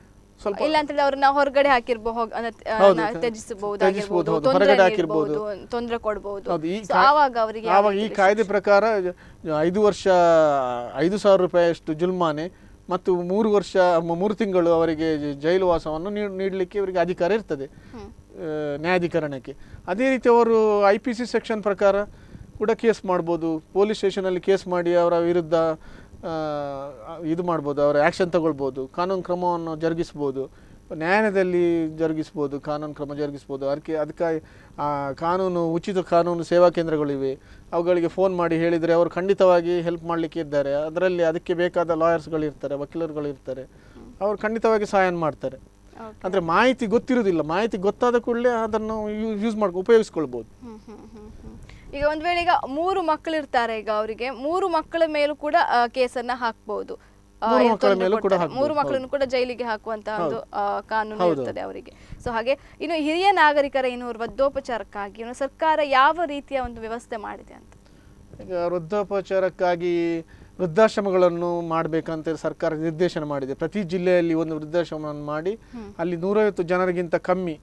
ಸ್ವಲ್ಪ ಇಲ್ಲ ಅಂತೇಳಿ ಅವ್ರನ್ನ ಹೊರಗಡೆ ಹಾಕಿರ್ಬಹುದು, ತ್ಯಜಿಸಬಹುದು, ಹೊರಗಡೆ ಹಾಕಿರ್ಬೋದು, ತೊಂದರೆ ಕೊಡಬಹುದು. ಆವಾಗ ಅವರಿಗೆ ಆವಾಗ ಈ ಕಾಯ್ದೆ ಪ್ರಕಾರ ಐದು ವರ್ಷ ಐದು ಸಾವಿರ ರೂಪಾಯಿ ಅಷ್ಟು ಜುಲ್ಮಾನೆ ಮತ್ತು ಮೂರು ವರ್ಷ ಮೂರು ತಿಂಗಳು ಅವರಿಗೆ ಜೈಲು ವಾಸವನ್ನು ನೀಡಲಿಕ್ಕೆ ಅವರಿಗೆ ಅಧಿಕಾರ ಇರ್ತದೆ ನ್ಯಾಯಾಧಿಕರಣಕ್ಕೆ. ಅದೇ ರೀತಿ ಅವರು ಐ ಪಿ ಸಿ ಸೆಕ್ಷನ್ ಪ್ರಕಾರ ಕೂಡ ಕೇಸ್ ಮಾಡ್ಬೋದು, ಪೊಲೀಸ್ ಸ್ಟೇಷನಲ್ಲಿ ಕೇಸ್ ಮಾಡಿ ಅವರ ವಿರುದ್ಧ ಇದು ಮಾಡ್ಬೋದು, ಅವರ ಆ್ಯಕ್ಷನ್ ತಗೊಳ್ಬೋದು, ಕಾನೂನು ಕ್ರಮವನ್ನು ಜರುಗಿಸ್ಬೋದು, ನ್ಯಾಯಾಲಯದಲ್ಲಿ ಜರುಗಿಸ್ಬೋದು, ಕಾನೂನು ಕ್ರಮ ಜರುಗಿಸ್ಬೋದು. ಅದಕ್ಕೆ ಅದಕ್ಕಾಗಿ ಕಾನೂನು ಉಚಿತ ಕಾನೂನು ಸೇವಾ ಕೇಂದ್ರಗಳಿವೆ, ಅವುಗಳಿಗೆ ಫೋನ್ ಮಾಡಿ ಹೇಳಿದರೆ ಅವರು ಖಂಡಿತವಾಗಿ ಹೆಲ್ಪ್ ಮಾಡಲಿಕ್ಕೆ ಇದ್ದಾರೆ. ಅದರಲ್ಲಿ ಅದಕ್ಕೆ ಬೇಕಾದ ಲಾಯರ್ಸ್ಗಳಿರ್ತಾರೆ, ವಕೀಲರುಗಳಿರ್ತಾರೆ, ಅವರು ಖಂಡಿತವಾಗಿ ಸಹಾಯ ಮಾಡ್ತಾರೆ. ಅಂದರೆ ಮಾಹಿತಿ ಗೊತ್ತಿರೋದಿಲ್ಲ, ಮಾಹಿತಿ ಗೊತ್ತಾದ ಕೂಡಲೇ ಅದನ್ನು ಯೂಸ್ ಮಾಡ್ಕೊ ಉಪಯೋಗಿಸ್ಕೊಳ್ಬೋದು. ಈಗ ಒಂದ್ ವೇಳೆ ಈಗ ಮೂರು ಮಕ್ಕಳು ಇರ್ತಾರೆ, ಈಗ ಅವರಿಗೆ ಮೂರು ಮಕ್ಕಳ ಮೇಲೂ ಕೂಡ ಕೇಸನ್ನ ಹಾಕ್ಬಹುದು, ಮೂರು ಮಕ್ಕಳನ್ನು ಕೂಡ ಜೈಲಿಗೆ ಹಾಕುವಂತಹ ಒಂದು ಕಾನೂನು ಇರ್ತದೆ ಅವರಿಗೆ. ಸೊ ಹಾಗೆ ಇನ್ನು ಹಿರಿಯ ನಾಗರಿಕರ ಇನ್ನು ವೃದ್ಧೋಪಚಾರಕ್ಕಾಗಿ ಇನ್ನು ಸರ್ಕಾರ ಯಾವ ರೀತಿಯ ಒಂದು ವ್ಯವಸ್ಥೆ ಮಾಡಿದೆ ಅಂತ? ಈಗ ವೃದ್ಧೋಪಚಾರಕ್ಕಾಗಿ ವೃದ್ಧಾಶ್ರಮಗಳನ್ನು ಮಾಡಬೇಕಂತ ಸರ್ಕಾರ ನಿರ್ದೇಶನ ಮಾಡಿದೆ. ಪ್ರತಿ ಜಿಲ್ಲೆಯಲ್ಲಿ ಒಂದು ವೃದ್ಧಾಶ್ರಮವನ್ನು ಮಾಡಿ ಅಲ್ಲಿ ನೂರೈವತ್ತು ಜನರಿಗಿಂತ ಕಮ್ಮಿ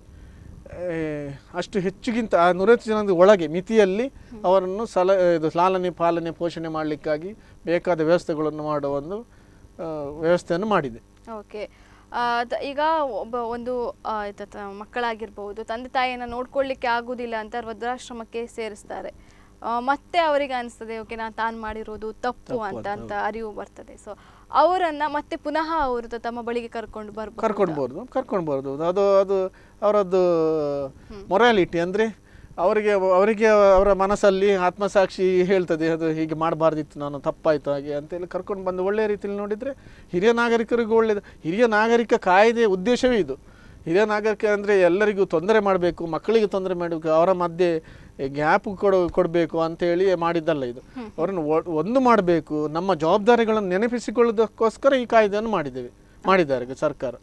ಅಷ್ಟು ಹೆಚ್ಚಿಗಿಂತ ಆ ನೂರೈವತ್ತು ಜನದ ಒಳಗೆ ಮಿತಿಯಲ್ಲಿ ಅವರನ್ನು ಸಲ ಇದು ಲಾಲನೆ ಪಾಲನೆ ಪೋಷಣೆ ಮಾಡಲಿಕ್ಕಾಗಿ ಬೇಕಾದ ವ್ಯವಸ್ಥೆಗಳನ್ನು ಮಾಡುವ ಒಂದು ವ್ಯವಸ್ಥೆಯನ್ನು ಮಾಡಿದೆ. ಓಕೆ, ಈಗ ಒಬ್ಬ ಒಂದು ಮಕ್ಕಳಾಗಿರ್ಬಹುದು, ತಂದೆ ತಾಯಿಯನ್ನು ನೋಡ್ಕೊಳ್ಳಿಕ್ಕೆ ಆಗುದಿಲ್ಲ ಅಂತ ವೃದ್ಧಾಶ್ರಮಕ್ಕೆ ಸೇರಿಸ್ತಾರೆ. ಮತ್ತೆ ಅವರಿಗೆ ಅನಿಸ್ತದೆ ಓಕೆ ನಾನು ತಾನು ಮಾಡಿರೋದು ತಪ್ಪು ಅಂತ ಅಂತ ಅರಿವು ಬರ್ತದೆ. ಸೊ ಅವರನ್ನ ಮತ್ತೆ ಪುನಃ ಅವರು ತಮ್ಮ ಬಳಿಗೆ ಕರ್ಕೊಂಡು ಬರ್ಬೋದು ಕರ್ಕೊಂಡ್ಬಾರ್ದು ಕರ್ಕೊಂಡು ಬರ್ಬೋದು ಅದು ಅದು ಅವರದ್ದು ಮೊರಾಲಿಟಿ. ಅಂದರೆ ಅವರಿಗೆ ಅವರಿಗೆ ಅವರ ಮನಸ್ಸಲ್ಲಿ ಆತ್ಮಸಾಕ್ಷಿ ಹೇಳ್ತದೆ ಅದು ಹೀಗೆ ಮಾಡಬಾರ್ದಿತ್ತು, ನಾನು ತಪ್ಪಾಯಿತು ಹಾಗೆ ಅಂತೇಳಿ ಕರ್ಕೊಂಡು ಬಂದು ಒಳ್ಳೆಯ ರೀತಿಯಲ್ಲಿ ನೋಡಿದರೆ ಹಿರಿಯ ನಾಗರಿಕರಿಗೂ ಒಳ್ಳೆಯದು. ಹಿರಿಯ ನಾಗರಿಕ ಕಾಯ್ದೆ ಉದ್ದೇಶವೇ ಇದು. ಹಿರಿಯ ನಾಗರಿಕ ಅಂದರೆ ಎಲ್ಲರಿಗೂ ತೊಂದರೆ ಮಾಡಬೇಕು, ಮಕ್ಕಳಿಗೆ ತೊಂದರೆ ಮಾಡಬೇಕು, ಅವರ ಮಧ್ಯೆ ಗ್ಯಾಪ್ ಕೊಡ ಕೊಡಬೇಕು ಅಂತೇಳಿ ಮಾಡಿದ್ದಲ್ಲ ಇದು. ಅವರನ್ನು ಒಂದು ಮಾಡಬೇಕು, ನಮ್ಮ ಜವಾಬ್ದಾರಿಗಳನ್ನು ನೆನಪಿಸಿಕೊಳ್ಳೋದಕ್ಕೋಸ್ಕರ ಈ ಕಾಯ್ದೆಯನ್ನು ಮಾಡಿದ್ದೇವೆ ಮಾಡಿದ್ದಾರೆ ಸರ್ಕಾರ.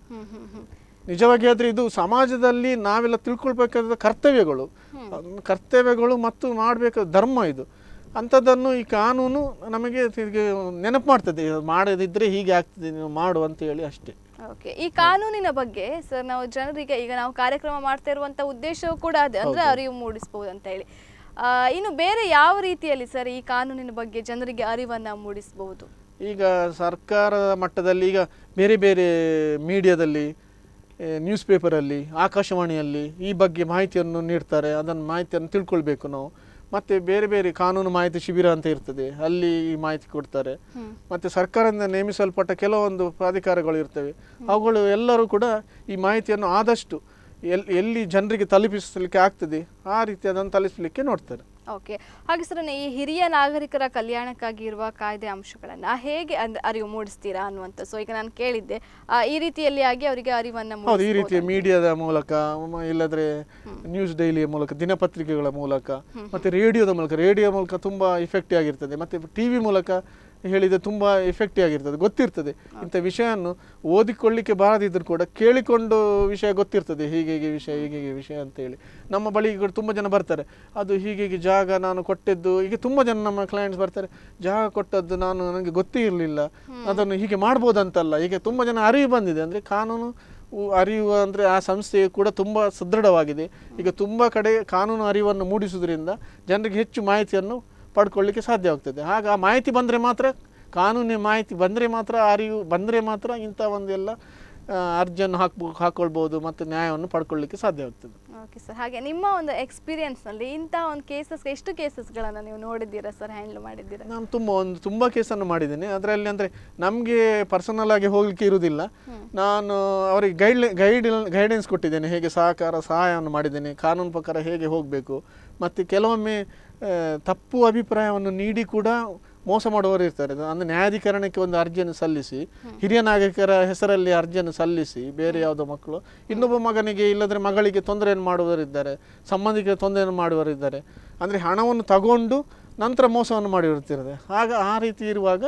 ನಿಜವಾಗಿ ಆದರೆ ಇದು ಸಮಾಜದಲ್ಲಿ ನಾವೆಲ್ಲ ತಿಳ್ಕೊಳ್ಬೇಕಾದ ಕರ್ತವ್ಯಗಳು ಕರ್ತವ್ಯಗಳು ಮತ್ತು ಮಾಡಬೇಕಾದ ಧರ್ಮ ಇದು. ಅಂಥದ್ದನ್ನು ಈ ಕಾನೂನು ನಮಗೆ ನೆನಪು ಮಾಡ್ತದೆ, ಮಾಡದಿದ್ದರೆ ಹೀಗೆ ಆಗ್ತದೆ ನೀವು ಮಾಡು ಅಂತ ಹೇಳಿ ಅಷ್ಟೇ. ಓಕೆ, ಈ ಕಾನೂನಿನ ಬಗ್ಗೆ ಸರ್ ನಾವು ಜನರಿಗೆ ಈಗ ನಾವು ಕಾರ್ಯಕ್ರಮ ಮಾಡ್ತಾ ಇರುವಂಥ ಉದ್ದೇಶವೂ ಕೂಡ ಅದೇ, ಅಂದರೆ ಅರಿವು ಮೂಡಿಸ್ಬೋದು ಅಂತ ಹೇಳಿ. ಇನ್ನು ಬೇರೆ ಯಾವ ರೀತಿಯಲ್ಲಿ ಸರ್ ಈ ಕಾನೂನಿನ ಬಗ್ಗೆ ಜನರಿಗೆ ಅರಿವನ್ನು ಮೂಡಿಸಬಹುದು? ಈಗ ಸರ್ಕಾರದ ಮಟ್ಟದಲ್ಲಿ ಈಗ ಬೇರೆ ಬೇರೆ ಮೀಡಿಯಾದಲ್ಲಿ, ನ್ಯೂಸ್ ಪೇಪರಲ್ಲಿ, ಆಕಾಶವಾಣಿಯಲ್ಲಿ ಈ ಬಗ್ಗೆ ಮಾಹಿತಿಯನ್ನು ನೀಡ್ತಾರೆ. ಅದನ್ನು ಮಾಹಿತಿಯನ್ನು ತಿಳ್ಕೊಳ್ಬೇಕು ನಾವು. ಮತ್ತು ಬೇರೆ ಬೇರೆ ಕಾನೂನು ಮಾಹಿತಿ ಶಿಬಿರ ಅಂತ ಇರ್ತದೆ, ಅಲ್ಲಿ ಈ ಮಾಹಿತಿ ಕೊಡ್ತಾರೆ. ಮತ್ತು ಸರ್ಕಾರದಿಂದ ನೇಮಿಸಲ್ಪಟ್ಟ ಕೆಲವೊಂದು ಪ್ರಾಧಿಕಾರಗಳು ಇರ್ತವೆ, ಅವುಗಳು ಎಲ್ಲರೂ ಕೂಡ ಈ ಮಾಹಿತಿಯನ್ನು ಆದಷ್ಟು ಎಲ್ ಎಲ್ಲಿ ಜನರಿಗೆ ತಲುಪಿಸಲಿಕ್ಕೆ ಆಗ್ತದೆ ಆ ರೀತಿ ಅದನ್ನು ತಲುಪಿಸಲಿಕ್ಕೆ ನೋಡ್ತಾರೆ. ಓಕೆ, ಹಾಗೆ ಸರ್ ಈ ಹಿರಿಯ ನಾಗರಿಕರ ಕಲ್ಯಾಣಕ್ಕಾಗಿ ಇರುವ ಕಾಯ್ದೆ ಅಂಶಗಳನ್ನು ಹೇಗೆ ಅರಿವು ಮೂಡಿಸ್ತೀರಾ ಅನ್ನುವಂಥ. ಸೊ ಈಗ ನಾನು ಕೇಳಿದ್ದೆ ಈ ರೀತಿಯಲ್ಲಿ ಆಗಿ ಅವರಿಗೆ ಅರಿವನ್ನು ಹೌದು, ಈ ರೀತಿಯ ಮೀಡಿಯಾದ ಮೂಲಕ, ಇಲ್ಲದ್ರೆ ನ್ಯೂಸ್ ಡೈಲಿಯ ಮೂಲಕ, ದಿನಪತ್ರಿಕೆಗಳ ಮೂಲಕ, ಮತ್ತೆ ರೇಡಿಯೋದ ಮೂಲಕ ರೇಡಿಯೋ ಮೂಲಕ ತುಂಬಾ ಇಫೆಕ್ಟಿವ್ ಆಗಿರ್ತದೆ. ಮತ್ತೆ ಟಿವಿ ಮೂಲಕ ಹೇಳಿದರೆ ತುಂಬ ಎಫೆಕ್ಟಿವ್ ಆಗಿರ್ತದೆ, ಗೊತ್ತಿರ್ತದೆ. ಇಂಥ ವಿಷಯವನ್ನು ಓದಿಕೊಳ್ಳಿಕ್ಕೆ ಬಾರದಿದ್ದರೂ ಕೂಡ ಕೇಳಿಕೊಂಡು ವಿಷಯ ಗೊತ್ತಿರ್ತದೆ, ಹೀಗೆ ಹೀಗೆ ವಿಷಯ ಹೀಗೆ ಹೀಗೆ ವಿಷಯ ಅಂತೇಳಿ. ನಮ್ಮ ಬಳಿಗೆ ತುಂಬ ಜನ ಬರ್ತಾರೆ, ಅದು ಹೀಗೆ ಹೀಗೆ ಜಾಗ ನಾನು ಕೊಟ್ಟಿದ್ದು, ಈಗ ತುಂಬ ಜನ ನಮ್ಮ ಕ್ಲೈಂಟ್ಸ್ ಬರ್ತಾರೆ, ಜಾಗ ಕೊಟ್ಟದ್ದು ನಾನು ನನಗೆ ಗೊತ್ತೇ ಇರಲಿಲ್ಲ, ಅದನ್ನು ಹೀಗೆ ಮಾಡ್ಬೋದಂತಲ್ಲ. ಈಗ ತುಂಬ ಜನ ಅರಿವು ಬಂದಿದೆ, ಅಂದರೆ ಕಾನೂನು ಅರಿವು ಅಂದರೆ ಆ ಸಂಸ್ಥೆ ಕೂಡ ತುಂಬ ಸದೃಢವಾಗಿದೆ. ಈಗ ತುಂಬ ಕಡೆ ಕಾನೂನು ಅರಿವನ್ನು ಮೂಡಿಸುವುದರಿಂದ ಜನರಿಗೆ ಹೆಚ್ಚು ಮಾಹಿತಿಯನ್ನು ಪಡ್ಕೊಳ್ಳಿಕ್ಕೆ ಸಾಧ್ಯವಾಗ್ತದೆ. ಆಗ ಆ ಮಾಹಿತಿ ಬಂದರೆ ಮಾತ್ರ, ಕಾನೂನಿನ ಮಾಹಿತಿ ಬಂದರೆ ಮಾತ್ರ, ಅರಿವು ಬಂದರೆ ಮಾತ್ರ ಇಂಥ ಒಂದೆಲ್ಲ ಅರ್ಜಿಯನ್ನು ಹಾಕ್ಬೋ ಹಾಕ್ಕೊಳ್ಬೋದು ಮತ್ತು ನ್ಯಾಯವನ್ನು ಪಡ್ಕೊಳ್ಳಿಕ್ಕೆ ಸಾಧ್ಯವಾಗ್ತದೆ. ಓಕೆ ಸರ್, ಹಾಗೆ ನಿಮ್ಮ ಒಂದು ಎಕ್ಸ್ಪೀರಿಯನ್ಸ್ನಲ್ಲಿ ಇಂಥ ಒಂದು ಕೇಸಸ್ ಎಷ್ಟು ಕೇಸಸ್ಗಳನ್ನು ನೀವು ನೋಡಿದ್ದೀರಾ ಸರ್, ಹ್ಯಾಂಡಲ್ ಮಾಡಿದ್ದೀರಾ? ನಾನು ತುಂಬ ಒಂದು ತುಂಬ ಕೇಸನ್ನು ಮಾಡಿದ್ದೇನೆ. ಅದರಲ್ಲಿ ಅಂದರೆ ನಮಗೆ ಪರ್ಸನಲ್ ಆಗಿ ಹೋಗಲಿಕ್ಕೆ ಇರುವುದಿಲ್ಲ, ನಾನು ಅವರಿಗೆ ಗೈಡ್ ಗೈಡ್ ಗೈಡೆನ್ಸ್ ಕೊಟ್ಟಿದ್ದೇನೆ, ಹೇಗೆ ಸಹಕಾರ ಸಹಾಯವನ್ನು ಮಾಡಿದ್ದೇನೆ, ಕಾನೂನು ಪ್ರಕಾರ ಹೇಗೆ ಹೋಗಬೇಕು. ಮತ್ತು ಕೆಲವೊಮ್ಮೆ ತಪ್ಪು ಅಭಿಪ್ರಾಯವನ್ನು ನೀಡಿ ಕೂಡ ಮೋಸ ಮಾಡುವವರು ಇರ್ತಾರೆ. ಅಂದರೆ ನ್ಯಾಯಾಧಿಕರಣಕ್ಕೆ ಒಂದು ಅರ್ಜಿಯನ್ನು ಸಲ್ಲಿಸಿ, ಹಿರಿಯ ನಾಗರಿಕರ ಹೆಸರಲ್ಲಿ ಅರ್ಜಿಯನ್ನು ಸಲ್ಲಿಸಿ, ಬೇರೆ ಯಾವುದೋ ಮಕ್ಕಳು ಇನ್ನೊಬ್ಬ ಮಗನಿಗೆ ಇಲ್ಲದ್ರೆ ಮಗಳಿಗೆ ತೊಂದರೆಯನ್ನು ಮಾಡುವವರಿದ್ದಾರೆ, ಸಂಬಂಧಿಕರ ತೊಂದರೆಯನ್ನು ಮಾಡುವವರಿದ್ದಾರೆ. ಅಂದರೆ ಹಣವನ್ನು ತಗೊಂಡು ನಂತರ ಮೋಸವನ್ನು ಮಾಡಿರುತ್ತಿರ್ತದೆ. ಆಗ ಆ ರೀತಿ ಇರುವಾಗ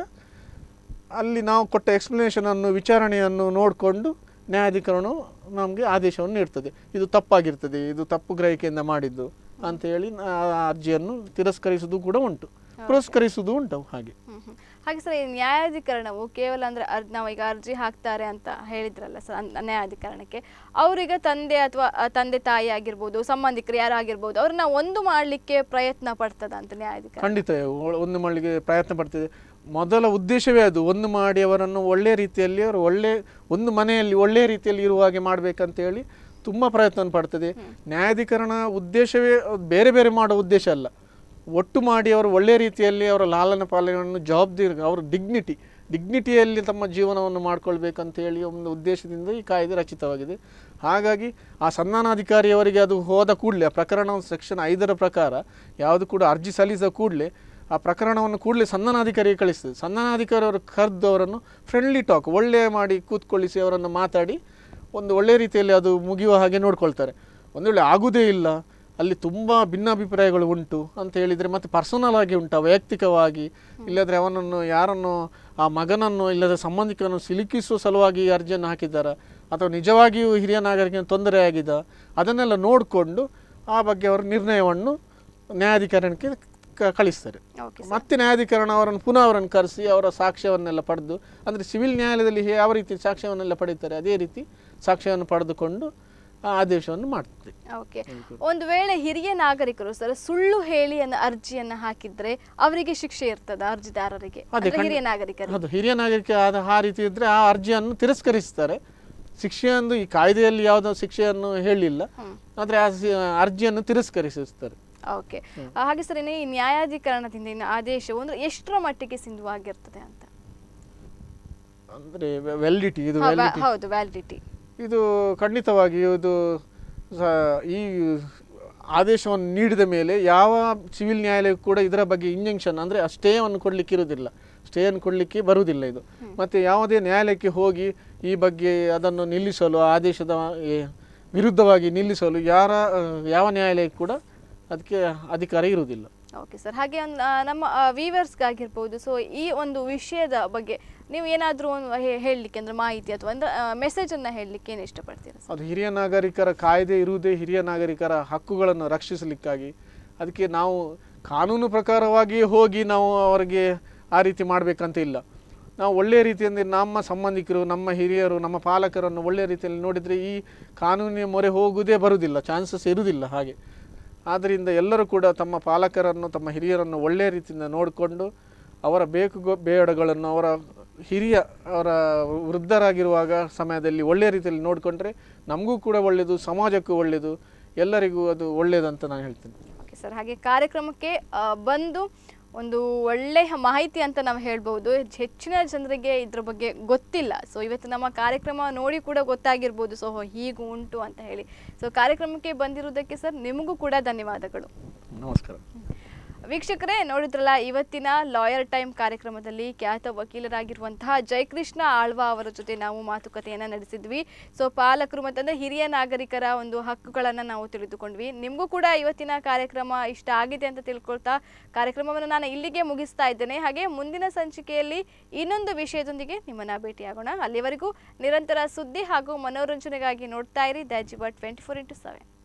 ಅಲ್ಲಿ ನಾವು ಕೊಟ್ಟ ಎಕ್ಸ್ಪ್ಲನೇಷನನ್ನು, ವಿಚಾರಣೆಯನ್ನು ನೋಡಿಕೊಂಡು ನ್ಯಾಯಾಧಿಕರಣವು ನಮಗೆ ಆದೇಶವನ್ನು ನೀಡ್ತದೆ, ಇದು ತಪ್ಪಾಗಿರ್ತದೆ, ಇದು ತಪ್ಪು ಗ್ರಹಿಕೆಯಿಂದ ಮಾಡಿದ್ದು ಅಂತೇಳಿ ಆ ಅರ್ಜಿಯನ್ನು ತಿರಸ್ಕರಿಸುವುದು ಕೂಡ ಉಂಟು, ಪುರಸ್ಕರಿಸುವುದು ಉಂಟು. ಹಾಗೆ ಹಾಗೆ ಸರ್ ಈ ನ್ಯಾಯಾಧಿಕರಣವು ಕೇವಲ ಅಂದರೆ ಅರ್ ನಾವೀಗ ಅರ್ಜಿ ಹಾಕ್ತಾರೆ ಅಂತ ಹೇಳಿದ್ರಲ್ಲ ಸರ್ ನ್ಯಾಯಾಧಿಕರಣಕ್ಕೆ, ಅವರಿಗೆ ತಂದೆ ಅಥವಾ ತಂದೆ ತಾಯಿ ಆಗಿರ್ಬೋದು, ಸಂಬಂಧಿಕರು ಯಾರಾಗಿರ್ಬೋದು, ಅವ್ರನ್ನ ಒಂದು ಮಾಡಲಿಕ್ಕೆ ಪ್ರಯತ್ನ ಪಡ್ತದ ಅಂತ ನ್ಯಾಯಾಧಿಕರಣ? ಖಂಡಿತ ಒಂದು ಮಾಡಲಿಕ್ಕೆ ಪ್ರಯತ್ನ ಪಡ್ತದೆ. ಮೊದಲ ಉದ್ದೇಶವೇ ಅದು, ಒಂದು ಮಾಡಿ ಅವರನ್ನು ಒಳ್ಳೆಯ ರೀತಿಯಲ್ಲಿ ಅವರು ಒಳ್ಳೆ ಒಂದು ಮನೆಯಲ್ಲಿ ಒಳ್ಳೆಯ ರೀತಿಯಲ್ಲಿ ಇರುವ ಹಾಗೆ ಮಾಡಬೇಕಂತೇಳಿ ತುಂಬ ಪ್ರಯತ್ನ ಪಡ್ತದೆ. ನ್ಯಾಯಾಧಿಕರಣ ಉದ್ದೇಶವೇ ಬೇರೆ ಬೇರೆ ಮಾಡೋ ಉದ್ದೇಶ ಅಲ್ಲ, ಒಟ್ಟು ಮಾಡಿ ಅವರು ಒಳ್ಳೆಯ ರೀತಿಯಲ್ಲಿ ಅವರ ಲಾಲನ ಪಾಲನೆಯನ್ನು ಜವಾಬ್ದಾರಿ ಅವರ ಡಿಗ್ನಿಟಿ ಡಿಗ್ನಿಟಿಯಲ್ಲಿ ತಮ್ಮ ಜೀವನವನ್ನು ಮಾಡ್ಕೊಳ್ಬೇಕಂತೇಳಿ ಒಂದು ಉದ್ದೇಶದಿಂದ ಈ ಕಾಯ್ದೆ ರಚಿತವಾಗಿದೆ. ಹಾಗಾಗಿ ಆ ಸಂಧಾನಾಧಿಕಾರಿಯವರಿಗೆ ಅದು ಹೋದ ಕೂಡಲೇ ಆ ಪ್ರಕರಣ ಸೆಕ್ಷನ್ ಐದರ ಪ್ರಕಾರ ಯಾವುದು ಕೂಡ ಅರ್ಜಿ ಸಲ್ಲಿಸಿದ ಕೂಡಲೇ ಆ ಪ್ರಕರಣವನ್ನು ಕೂಡಲೇ ಸಂಧಾನಾಧಿಕಾರಿಗೆ ಕಳಿಸ್ತದೆ. ಸಂಧಾನಾಧಿಕಾರಿ ಅವರು ಕರೆದು ಅವರನ್ನು ಫ್ರೆಂಡ್ಲಿ ಟಾಕ್ ಒಳ್ಳೆಯ ಮಾಡಿ ಕೂತ್ಕೊಳ್ಳಿಸಿ ಅವರನ್ನು ಮಾತಾಡಿ ಒಂದು ಒಳ್ಳೆಯ ರೀತಿಯಲ್ಲಿ ಅದು ಮುಗಿಯುವ ಹಾಗೆ ನೋಡ್ಕೊಳ್ತಾರೆ. ಒಂದು ವೇಳೆ ಆಗುವುದೇ ಇಲ್ಲ, ಅಲ್ಲಿ ತುಂಬ ಭಿನ್ನಾಭಿಪ್ರಾಯಗಳು ಉಂಟು ಅಂತ ಹೇಳಿದರೆ ಮತ್ತೆ ಪರ್ಸನಲ್ ಆಗಿ ಉಂಟು, ವೈಯಕ್ತಿಕವಾಗಿ ಇಲ್ಲದ್ರೆ ಅವನನ್ನು ಯಾರನ್ನು ಆ ಮಗನನ್ನು ಇಲ್ಲದ ಸಂಬಂಧಿಕರನ್ನು ಸಿಲುಕಿಸುವ ಸಲುವಾಗಿ ಅರ್ಜಿಯನ್ನು ಹಾಕಿದ್ದಾರೆ ಅಥವಾ ನಿಜವಾಗಿಯೂ ಹಿರಿಯ ನಾಗರಿಕನ ತೊಂದರೆ ಆಗಿದೆ, ಅದನ್ನೆಲ್ಲ ನೋಡಿಕೊಂಡು ಆ ಬಗ್ಗೆ ಅವರ ನಿರ್ಣಯವನ್ನು ನ್ಯಾಯಾಧಿಕರಣಕ್ಕೆ ಕಳಿಸ್ತಾರೆ. ಮತ್ತೆ ನ್ಯಾಯಾಧಿಕರಣ ಅವರನ್ನು ಪುನಃ ಅವರನ್ನು ಕರೆಸಿ ಅವರ ಸಾಕ್ಷ್ಯವನ್ನೆಲ್ಲ ಪಡೆದು, ಅಂದರೆ ಸಿವಿಲ್ ನ್ಯಾಯಾಲಯದಲ್ಲಿ ಯಾವ ರೀತಿ ಸಾಕ್ಷ್ಯವನ್ನೆಲ್ಲ ಪಡೀತಾರೆ ಅದೇ ರೀತಿ ಸಾಕ್ಷ್ಯವನ್ನು ಪಡೆದುಕೊಂಡು ಆದೇಶವನ್ನು ಮಾಡ್ತದೆ. ಓಕೆ, ಒಂದು ವೇಳೆ ಹಿರಿಯ ನಾಗರಿಕರು ಸರ್ ಸುಳ್ಳು ಹೇಳಿ ಅನ್ನ ಅರ್ಜಿಯನ್ನು ಹಾಕಿದ್ರೆ ಅವರಿಗೆ ಶಿಕ್ಷೆ ಇರ್ತದ ಅರ್ಜಿದಾರರಿಗೆ? ಹಿರಿಯ ನಾಗರಿಕರು ಹೌದು, ಹಿರಿಯ ನಾಗರಿಕ ಆದ ಆ ರೀತಿ ಇದ್ರೆ ಆ ಅರ್ಜಿಯನ್ನು ತಿರಸ್ಕರಿಸ್ತಾರೆ. ಶಿಕ್ಷೆಯನ್ನು ಈ ಕಾಯ್ದೆಯಲ್ಲಿ ಯಾವುದೋ ಶಿಕ್ಷೆಯನ್ನು ಹೇಳಿಲ್ಲ, ಆದರೆ ಆ ಅರ್ಜಿಯನ್ನು ತಿರಸ್ಕರಿಸುತ್ತಾರೆ. ಓಕೆ, ಹಾಗೆ ಸರ್ ಈ ನ್ಯಾಯಾಧಿಕರಣದಿಂದ ಇನ್ನು ಆದೇಶವು ಅಂದ್ರೆ ಎಷ್ಟರ ಮಟ್ಟಿಗೆ ಸಿಂಧುವಾಗಿರ್ತದೆ ಅಂತ? ಅಂದ್ರೆ ವ್ಯಾಲಿಡಿಟಿ ಇದು ಹೌದು ವ್ಯಾಲಿಡಿಟಿ ಇದು ಖಂಡಿತವಾಗಿ ಇದು ಈ ಆದೇಶವನ್ನು ನೀಡಿದ ಮೇಲೆ ಯಾವ ಸಿವಿಲ್ ನ್ಯಾಯಾಲಯಕ್ಕೂ ಕೂಡ ಇದರ ಬಗ್ಗೆ ಇಂಜಂಕ್ಷನ್ ಅಂದರೆ ಆ ಸ್ಟೇಯನ್ನು ಕೊಡಲಿಕ್ಕೆ ಇರುವುದಿಲ್ಲ, ಸ್ಟೇಯನ್ನು ಕೊಡಲಿಕ್ಕೆ ಬರುವುದಿಲ್ಲ ಇದು. ಮತ್ತು ಯಾವುದೇ ನ್ಯಾಯಾಲಯಕ್ಕೆ ಹೋಗಿ ಈ ಬಗ್ಗೆ ಅದನ್ನು ನಿಲ್ಲಿಸಲು ಆದೇಶದ ವಿರುದ್ಧವಾಗಿ ನಿಲ್ಲಿಸಲು ಯಾರ ಯಾವ ನ್ಯಾಯಾಲಯಕ್ಕೂ ಕೂಡ ಅದಕ್ಕೆ ಅಧಿಕಾರ ಇರುವುದಿಲ್ಲ. ಓಕೆ ಸರ್, ಹಾಗೆ ಒಂದು ನಮ್ಮ ವೀವರ್ಸ್ಗಾಗಿರ್ಬೋದು, ಸೊ ಈ ಒಂದು ವಿಷಯದ ಬಗ್ಗೆ ನೀವು ಏನಾದರೂ ಒಂದು ಹೇಳಲಿಕ್ಕೆ ಅಂದರೆ ಮಾಹಿತಿ ಅಥವಾ ಅಂದರೆ ಮೆಸೇಜನ್ನು ಹೇಳಲಿಕ್ಕೆ ಏನು ಇಷ್ಟಪಡ್ತೀರಾ? ಅದು ಹಿರಿಯ ನಾಗರಿಕರ ಕಾಯ್ದೆ ಇರುವುದೇ ಹಿರಿಯ ನಾಗರಿಕರ ಹಕ್ಕುಗಳನ್ನು ರಕ್ಷಿಸಲಿಕ್ಕಾಗಿ. ಅದಕ್ಕೆ ನಾವು ಕಾನೂನು ಪ್ರಕಾರವಾಗಿ ಹೋಗಿ ನಾವು ಅವರಿಗೆ ಆ ರೀತಿ ಮಾಡಬೇಕಂತ ಇಲ್ಲ. ನಾವು ಒಳ್ಳೆಯ ರೀತಿಯಲ್ಲಿ ನಮ್ಮ ಸಂಬಂಧಿಕರು, ನಮ್ಮ ಹಿರಿಯರು, ನಮ್ಮ ಪಾಲಕರನ್ನು ಒಳ್ಳೆಯ ರೀತಿಯಲ್ಲಿ ನೋಡಿದರೆ ಈ ಕಾನೂನಿನ ಮೊರೆ ಹೋಗುವುದೇ ಬರುವುದಿಲ್ಲ, ಚಾನ್ಸಸ್ ಇರುವುದಿಲ್ಲ. ಹಾಗೆ ಆದ್ದರಿಂದ ಎಲ್ಲರೂ ಕೂಡ ತಮ್ಮ ಪಾಲಕರನ್ನು, ತಮ್ಮ ಹಿರಿಯರನ್ನು ಒಳ್ಳೆಯ ರೀತಿಯಿಂದ ನೋಡಿಕೊಂಡು ಅವರ ಬೇಕು ಬೇಡಗಳನ್ನು ಅವರ ಹಿರಿಯ ಅವರ ವೃದ್ಧರಾಗಿರುವಾಗ ಸಮಯದಲ್ಲಿ ಒಳ್ಳೆಯ ರೀತಿಯಲ್ಲಿ ನೋಡಿಕೊಂಡ್ರೆ ನಮಗೂ ಕೂಡ ಒಳ್ಳೆಯದು, ಸಮಾಜಕ್ಕೂ ಒಳ್ಳೆಯದು, ಎಲ್ಲರಿಗೂ ಅದು ಒಳ್ಳೆಯದಂತ ನಾನು ಹೇಳ್ತೀನಿ. ಓಕೆ ಸರ್, ಹಾಗೆ ಕಾರ್ಯಕ್ರಮಕ್ಕೆ ಬಂದು ಒಂದು ಒಳ್ಳೆಯ ಮಾಹಿತಿ ಅಂತ ನಾವು ಹೇಳ್ಬೋದು. ಹೆಚ್ಚಿನ ಜನರಿಗೆ ಇದ್ರ ಬಗ್ಗೆ ಗೊತ್ತಿಲ್ಲ. ಸೊ ಇವತ್ತು ನಮ್ಮ ಕಾರ್ಯಕ್ರಮ ನೋಡಿ ಕೂಡ ಗೊತ್ತಾಗಿರ್ಬೋದು, ಸೊ ಹೀಗೂ ಉಂಟು ಅಂತ ಹೇಳಿ. ಸೊ ಕಾರ್ಯಕ್ರಮಕ್ಕೆ ಬಂದಿರೋದಕ್ಕೆ ಸರ್ ನಿಮಗೂ ಕೂಡ ಧನ್ಯವಾದಗಳು. ನಮಸ್ಕಾರ. ವೀಕ್ಷಕರೇ, ನೋಡಿದ್ರಲ್ಲ ಇವತ್ತಿನ ಲಾಯರ್ ಟೈಮ್ ಕಾರ್ಯಕ್ರಮದಲ್ಲಿ ಖ್ಯಾತ ವಕೀಲರಾಗಿರುವಂತಹ ಜಯಕೃಷ್ಣ ಆಳ್ವಾ ಅವರ ಜೊತೆ ನಾವು ಮಾತುಕತೆಯನ್ನು ನಡೆಸಿದ್ವಿ. ಸೊ ಪಾಲಕರು ಮತ್ತಂದರೆ ಹಿರಿಯ ನಾಗರಿಕರ ಒಂದು ಹಕ್ಕುಗಳನ್ನು ನಾವು ತಿಳಿದುಕೊಂಡ್ವಿ. ನಿಮಗೂ ಕೂಡ ಇವತ್ತಿನ ಕಾರ್ಯಕ್ರಮ ಇಷ್ಟ ಆಗಿದೆ ಅಂತ ತಿಳ್ಕೊಳ್ತಾ ಕಾರ್ಯಕ್ರಮವನ್ನು ನಾನು ಇಲ್ಲಿಗೆ ಮುಗಿಸ್ತಾ ಇದ್ದೇನೆ. ಹಾಗೆ ಮುಂದಿನ ಸಂಚಿಕೆಯಲ್ಲಿ ಇನ್ನೊಂದು ವಿಷಯದೊಂದಿಗೆ ನಿಮ್ಮನ್ನು ಭೇಟಿಯಾಗೋಣ. ಅಲ್ಲಿವರೆಗೂ ನಿರಂತರ ಸುದ್ದಿ ಹಾಗೂ ಮನೋರಂಜನೆಗಾಗಿ ನೋಡ್ತಾ ಇರಿ Daijiworld twenty four into seven.